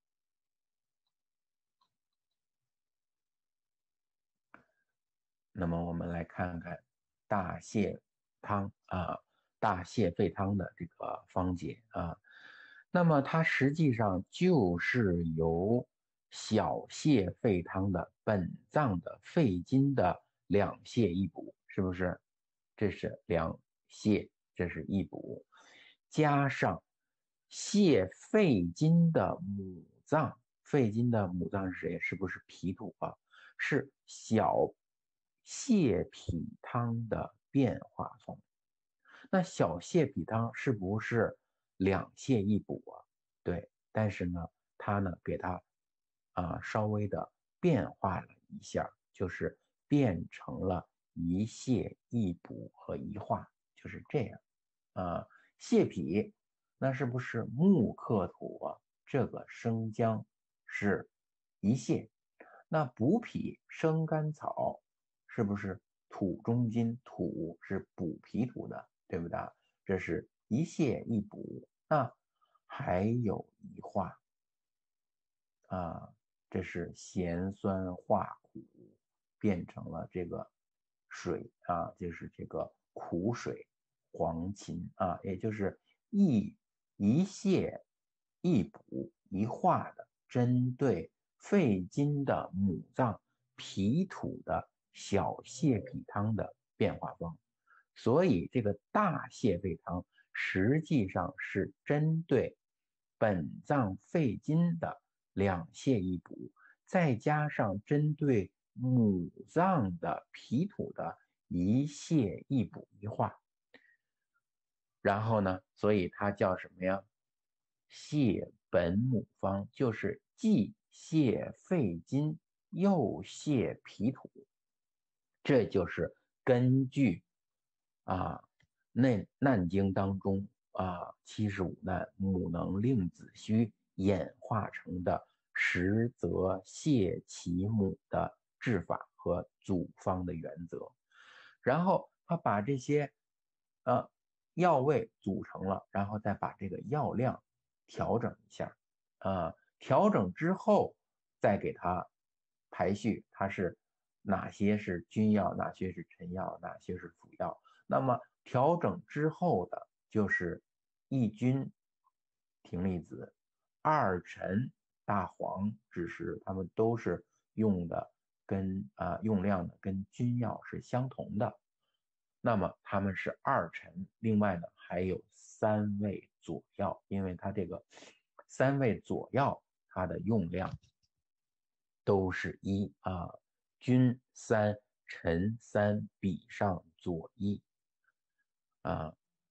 那么我们来看看大泻汤啊，大泻肺汤的这个方解啊。那么它实际上就是由小泻肺汤的本脏的肺经的两泻一补，是不是？这是两泻，这是一补，加上泻肺经的母脏，肺经的母脏是谁？是不是脾土啊？是小泻脾汤的变化方。那小泻脾汤是不是两泻一补啊？对，但是呢，它呢给它啊稍微的变化了一下，就是变成了一泻一补和一化，就是这样啊。泻脾那是不是木克土啊？这个生姜是一泻。那补脾生甘草是不是土中金？土是补脾土的，对不对？这是一泻一补。那还有一化啊，这是咸酸化苦，变成了这个水啊，就是这个苦水黄芩啊，也就是一一泻一补一化的，针对肺经的母脏脾土的小泻脾汤的变化方。所以这个大泻肺汤实际上是针对本脏肺经的两泻一补，再加上针对母脏的脾土的一泻一补一化。然后呢，所以它叫什么呀？泻本母方，就是既泻肺经又泻脾土。这就是根据啊《难难经》当中啊七十五难母能令子虚演化成的实则泻其母的治法和组方的原则。然后他把这些呃药味组成了，然后再把这个药量调整一下啊，调整之后再给它排序，它是哪些是君药，哪些是臣药，哪些是辅药。那么调整之后的就是一君葶苈子，二臣大黄，只是它们都是用的跟啊、呃、用量的跟君药是相同的。那么它们是二臣，另外呢还有三味佐药，因为它这个三味佐药它的用量都是一啊，君三，臣三，比上佐一啊。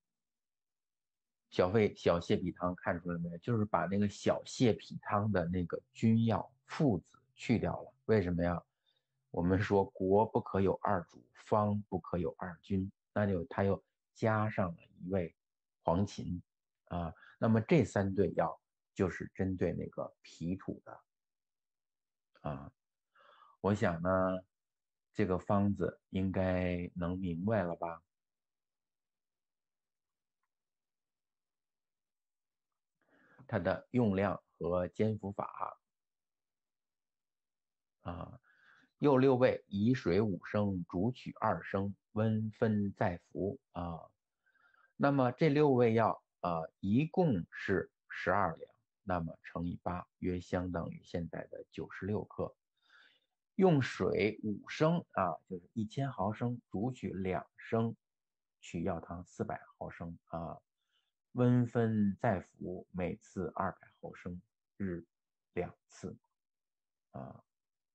小肺小泻脾汤看出来没有？就是把那个小泻脾汤的那个君药附子去掉了。为什么呀？我们说国不可有二主，方不可有二君，那就他又加上了一味黄芩啊。那么这三对药就是针对那个脾土的啊。我想呢，这个方子应该能明白了吧？它的用量和煎服法啊，右六味，以水五升，煮取二升，温分再服啊。那么这六味药啊，一共是十二两，那么乘以八，约相当于现在的九十六克。用水五升啊，就是一千毫升，煮取两升，取药汤四百毫升啊。温分再服，每次二百毫升，日两次啊。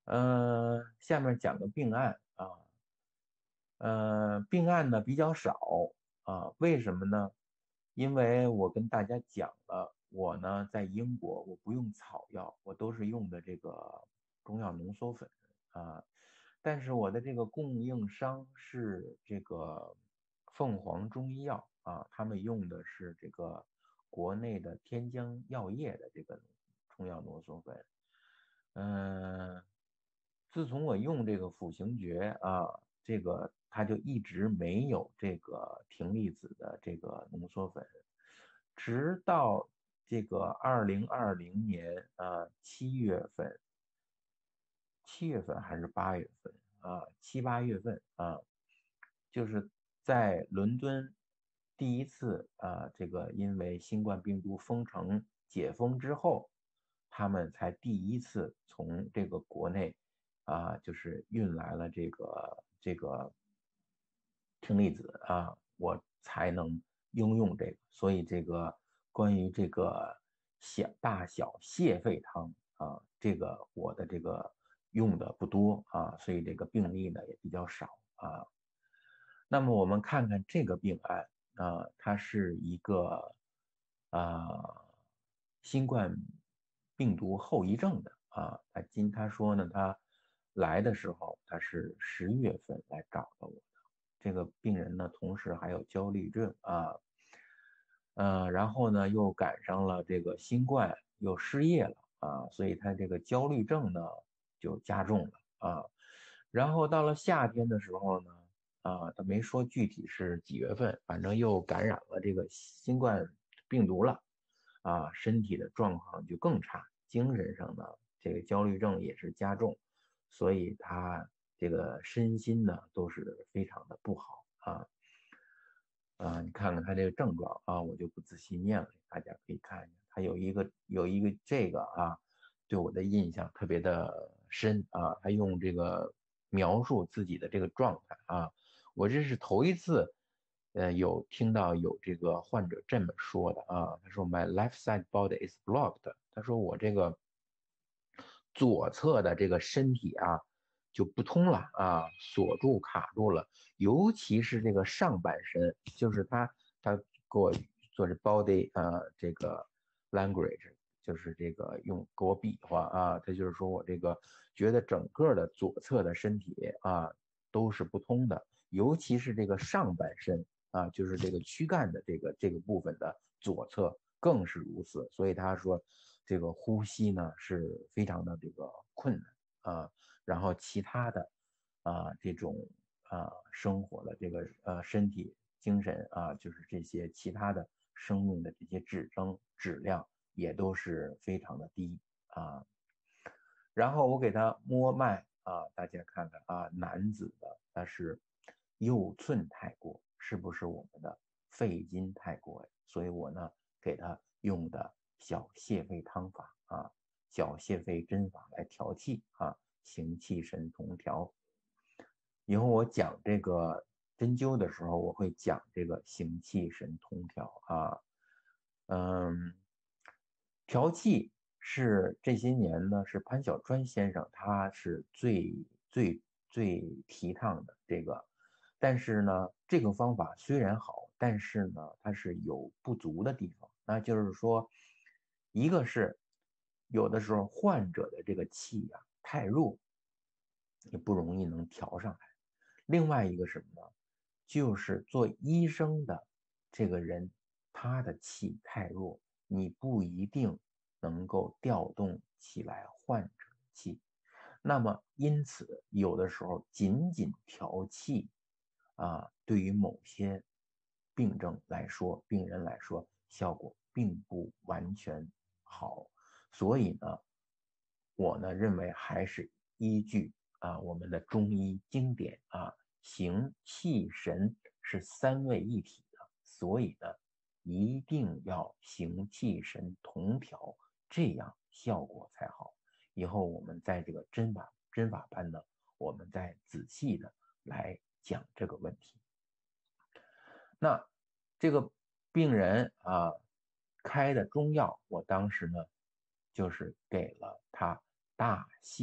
呃，下面讲个病案啊，呃，病案呢比较少啊，为什么呢？因为我跟大家讲了，我呢在英国我不用草药，我都是用的这个中药浓缩粉啊，但是我的这个供应商是这个凤凰中医药啊，他们用的是这个国内的天江药业的这个中药浓缩粉。嗯，自从我用这个辅行诀啊，这个它就一直没有这个葶苈子的这个浓缩粉，直到这个二零二零年啊七月份，七月份还是八月份啊，七八月份啊，就是在伦敦第一次啊，这个因为新冠病毒封城解封之后，他们才第一次从这个国内啊，就是运来了这个这个氢离子啊，我才能应用这个。所以这个关于这个小大小泻肺汤啊，这个我的这个用的不多啊，所以这个病例呢也比较少啊。那么我们看看这个病案啊，它是一个啊新冠病毒后遗症的啊。他今他说呢，他来的时候他是十月份来找的我的。这个病人呢，同时还有焦虑症啊，呃，然后呢又赶上了这个新冠，又失业了啊，所以他这个焦虑症呢就加重了啊。然后到了夏天的时候呢，啊，他没说具体是几月份，反正又感染了这个新冠病毒了，啊，身体的状况就更差，精神上呢，这个焦虑症也是加重，所以他这个身心呢都是非常的不好啊。啊，你看看他这个症状啊，我就不仔细念了，大家可以看一下，他有一个有一个这个啊，对我的印象特别的深啊，他用这个描述自己的这个状态啊，我这是头一次，呃，有听到有这个患者这么说的啊，他说 My left side body is blocked，他说我这个左侧的这个身体啊就不通了啊，锁住卡住了。尤其是这个上半身，就是他他给我做这 body 啊这个 language，就是这个用给我比划啊，他就是说我这个觉得整个的左侧的身体啊都是不通的，尤其是这个上半身啊，就是这个躯干的这个这个部分的左侧更是如此，所以他说这个呼吸呢是非常的这个困难啊，然后其他的啊这种啊生活的这个呃身体精神啊，就是这些其他的生命的这些指征质量也都是非常的低啊。然后我给他摸脉啊，大家看看啊，男子的他是右寸太过，是不是我们的肺经太过呀？所以我呢给他用的小泻肺汤法啊，小泻肺针法来调气啊，行气神同调。以后我讲这个针灸的时候，我会讲这个行气神通调啊，嗯，调气是这些年呢，是潘小川先生他是最最最提倡的这个，但是呢，这个方法虽然好，但是呢，它是有不足的地方，那就是说，一个是有的时候患者的这个气呀、太弱，也不容易能调上来。另外一个什么呢？就是做医生的这个人，他的气太弱，你不一定能够调动起来患者的气。那么因此，有的时候仅仅调气啊，对于某些病症来说，病人来说，效果并不完全好。所以呢，我呢认为还是依据啊我们的中医经典啊，形气神是三位一体的，所以呢一定要形气神同调，这样效果才好。以后我们在这个针法针法班呢，我们再仔细的来讲这个问题。那这个病人啊开的中药，我当时呢就是给了他大泻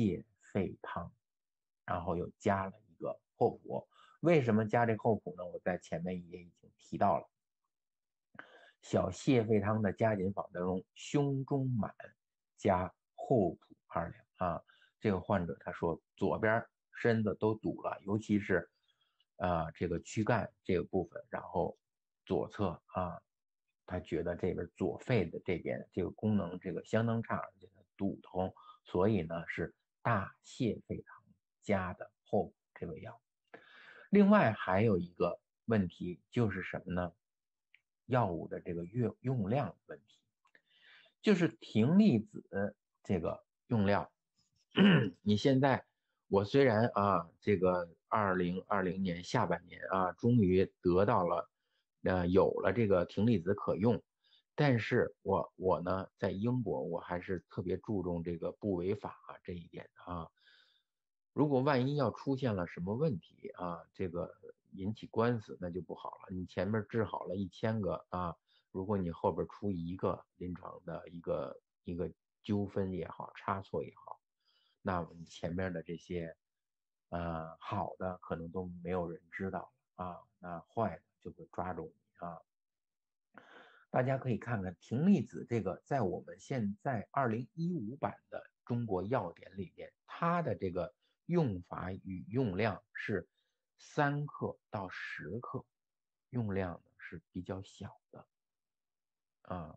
肺汤，然后又加了一个厚朴。为什么加这厚朴呢？我在前面也已经提到了。小泻肺汤的加减法当中，胸中满加厚朴二两啊。这个患者他说左边身子都堵了，尤其是啊、呃、这个躯干这个部分，然后左侧啊，他觉得这边左肺的这边这个功能这个相当差，而且它堵通，所以呢是大泻肺汤加的厚朴这个药。另外还有一个问题就是什么呢？药物的这个用用量问题，就是葶苈子这个用料。你现在我虽然啊，这个二零二零年下半年啊，终于得到了，呃，有了这个葶苈子可用，但是我我呢，在英国我还是特别注重这个不违法这一点啊。如果万一要出现了什么问题啊，这个引起官司那就不好了。你前面治好了一千个啊，如果你后边出一个临床的一个一个纠纷也好，差错也好，那你前面的这些呃好的可能都没有人知道啊，那坏的就会抓住你啊。大家可以看看葶苈子这个，在我们现在二零一五版的中国药典里面，它的这个用法与用量是三克到十克，用量呢是比较小的啊。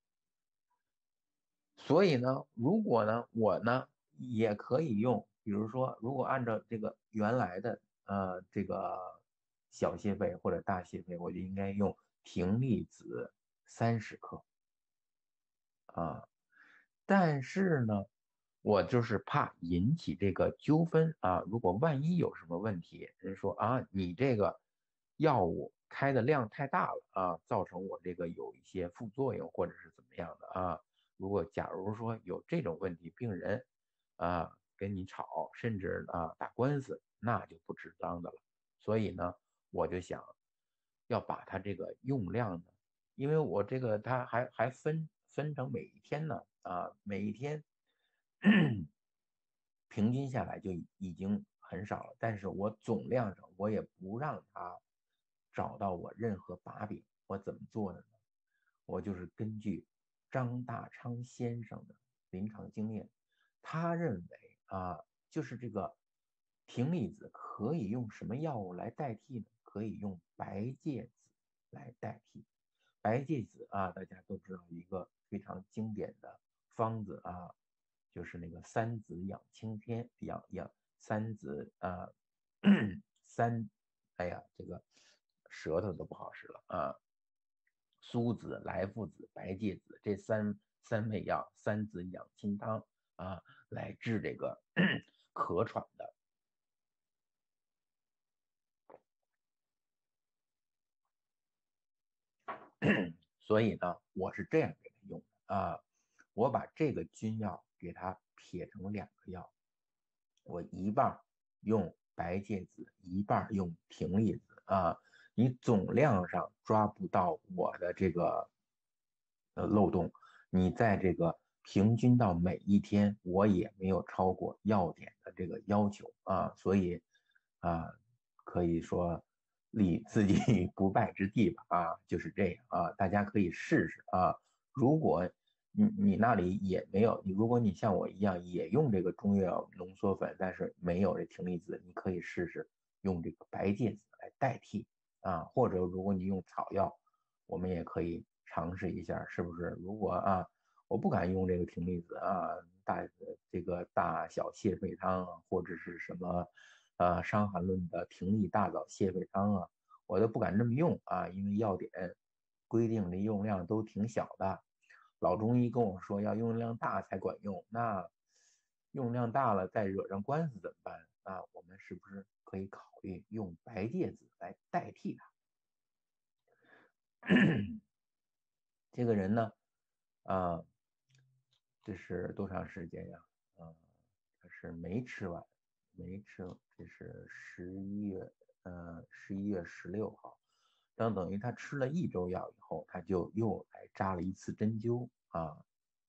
所以呢，如果呢我呢也可以用，比如说，如果按照这个原来的呃这个小泻肺或者大泻肺，我就应该用葶苈子三十克啊。但是呢，我就是怕引起这个纠纷啊。如果万一有什么问题，人说啊，你这个药物开的量太大了啊，造成我这个有一些副作用或者是怎么样的啊。如果假如说有这种问题，病人啊跟你吵，甚至啊打官司，那就不值当的了。所以呢，我就想要把它这个用量呢，因为我这个它还还分分成每一天呢啊，每一天平均下来就已经很少了，但是我总量上我也不让它找到我任何把柄。我怎么做的呢？我就是根据张大昌先生的临床经验，他认为啊，就是这个葶苈子可以用什么药物来代替呢？可以用白芥子来代替。白芥子啊，大家都知道一个非常经典的方子啊，就是那个三子养青天，养养三子啊，三，哎呀，这个舌头都不好使了啊。苏子、来附子、白芥子这三三味药，三子养心汤啊，来治这个咳喘的。所以呢，我是这样给他用的啊，我把这个君药给它撇成两个药，我一半用白芥子，一半用葶苈子啊。你总量上抓不到我的这个呃漏洞，你在这个平均到每一天，我也没有超过药典的这个要求啊，所以啊，可以说立自己不败之地吧啊，就是这样啊，大家可以试试啊。如果你你那里也没有，你如果你像我一样也用这个中药浓缩粉，但是没有这葶苈子，你可以试试用这个白芥子来代替啊，或者如果你用草药，我们也可以尝试一下，是不是？如果啊，我不敢用这个葶苈子啊，大这个大小泻肺汤啊，或者是什么啊《伤寒论》的葶苈大枣泻肺汤啊，我都不敢这么用啊，因为药典规定的用量都挺小的。老中医跟我说要用量大才管用，那用量大了再惹上官司怎么办？那我们是不是可以考虑用白芥子来代替它？这个人呢，啊，这是多长时间呀？啊，他是没吃完，没吃，这是十一月，呃，十一月十六号，等等于他吃了一周药以后，他就又来扎了一次针灸啊。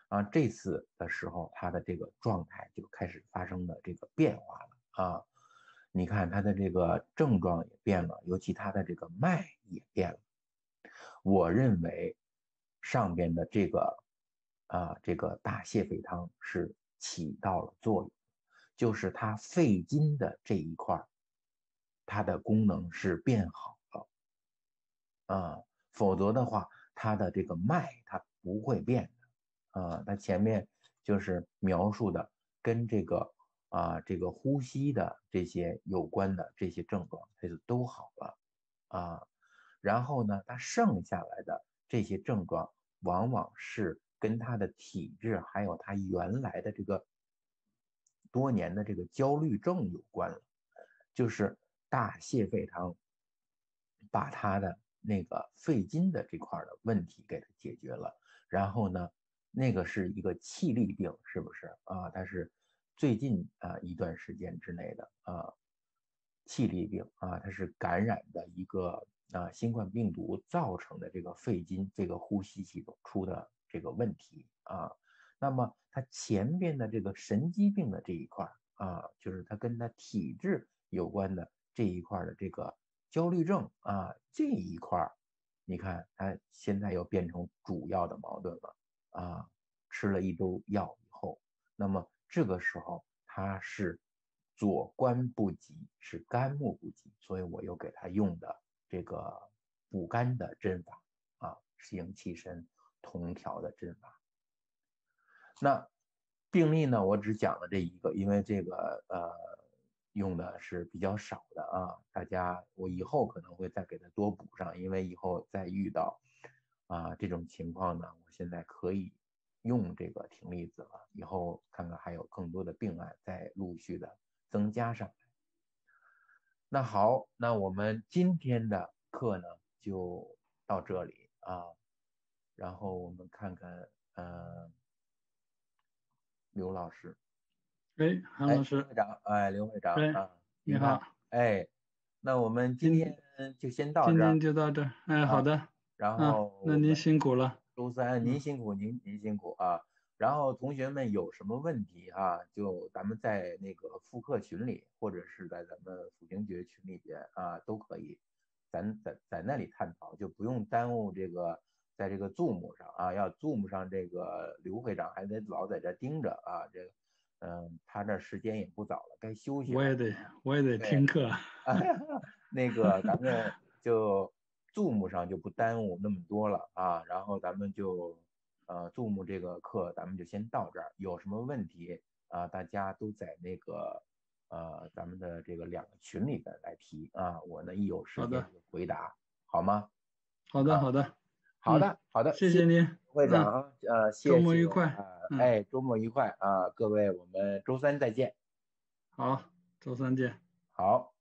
啊，这次的时候他的这个状态就开始发生了这个变化了啊。你看他的这个症状也变了，尤其他的这个脉也变了。我认为上边的这个啊这个大泻肺汤是起到了作用，就是它肺经的这一块它的功能是变好了啊，否则的话它的这个脉它不会变的啊。它前面就是描述的跟这个啊这个呼吸的这些有关的这些症状，它就都好了啊。然后呢，它剩下来的这些症状，往往是跟他的体质，还有他原来的这个多年的这个焦虑症有关了。就是大泻肺汤把他的那个肺经的这块的问题给他解决了。然后呢，那个是一个气力病，是不是啊？它是最近啊一段时间之内的啊气力病啊，它是感染的一个啊新冠病毒造成的这个肺经这个呼吸系统出的这个问题啊。那么它前边的这个神经病的这一块啊，就是它跟它体质有关的这一块的这个焦虑症啊这一块，你看它现在又变成主要的矛盾了啊。吃了一周药以后，那么这个时候它是左关不及，是肝木不及，所以我又给他用的这个补肝的针法啊，行气参同调的针法。那病例呢，我只讲了这一个，因为这个呃用的是比较少的啊，大家我以后可能会再给他多补上，因为以后再遇到啊这种情况呢，我现在可以用这个葶苈子了，以后看看还有更多的病案再陆续的增加上来。那好，那我们今天的课呢就到这里啊，然后我们看看呃刘老师。 哎，韩哎， 老师， 刘会长，哎，刘会长哎， 啊，你看， 你好， 哎，那我们今天今就先到今这儿天就到这儿。哎，好啊， 的， 然啊， 后那您我们辛苦了。 周三您嗯， 辛苦，您您辛苦啊，然后同学们有什么问题啊，就咱们在那个复课群里，或者是在咱们辅行觉群里边啊，都可以，咱在在那里探讨，就不用耽误这个在这个 Zoom 上啊，要 Zoom 上这个刘会长还得老在这盯着啊，这个。嗯，他这时间也不早了，该休息了。 我也得我也得对， 听课。 那个咱们就 Zoom 上就不耽误那么多了啊，然后咱们就呃 Zoom 这个课咱们就先到这儿，有什么问题啊，大家都在那个呃咱们的这个两个群里边来提啊，我呢一有时好的， 间就回答，好吗？ 好的，好的。嗯， 好的，好的，谢谢谢谢您。 会长嗯， 啊，呃， 周谢谢末愉快。 啊， 嗯， 哎，周末愉快啊，各位，我们周三再见， 好，周三见。 好。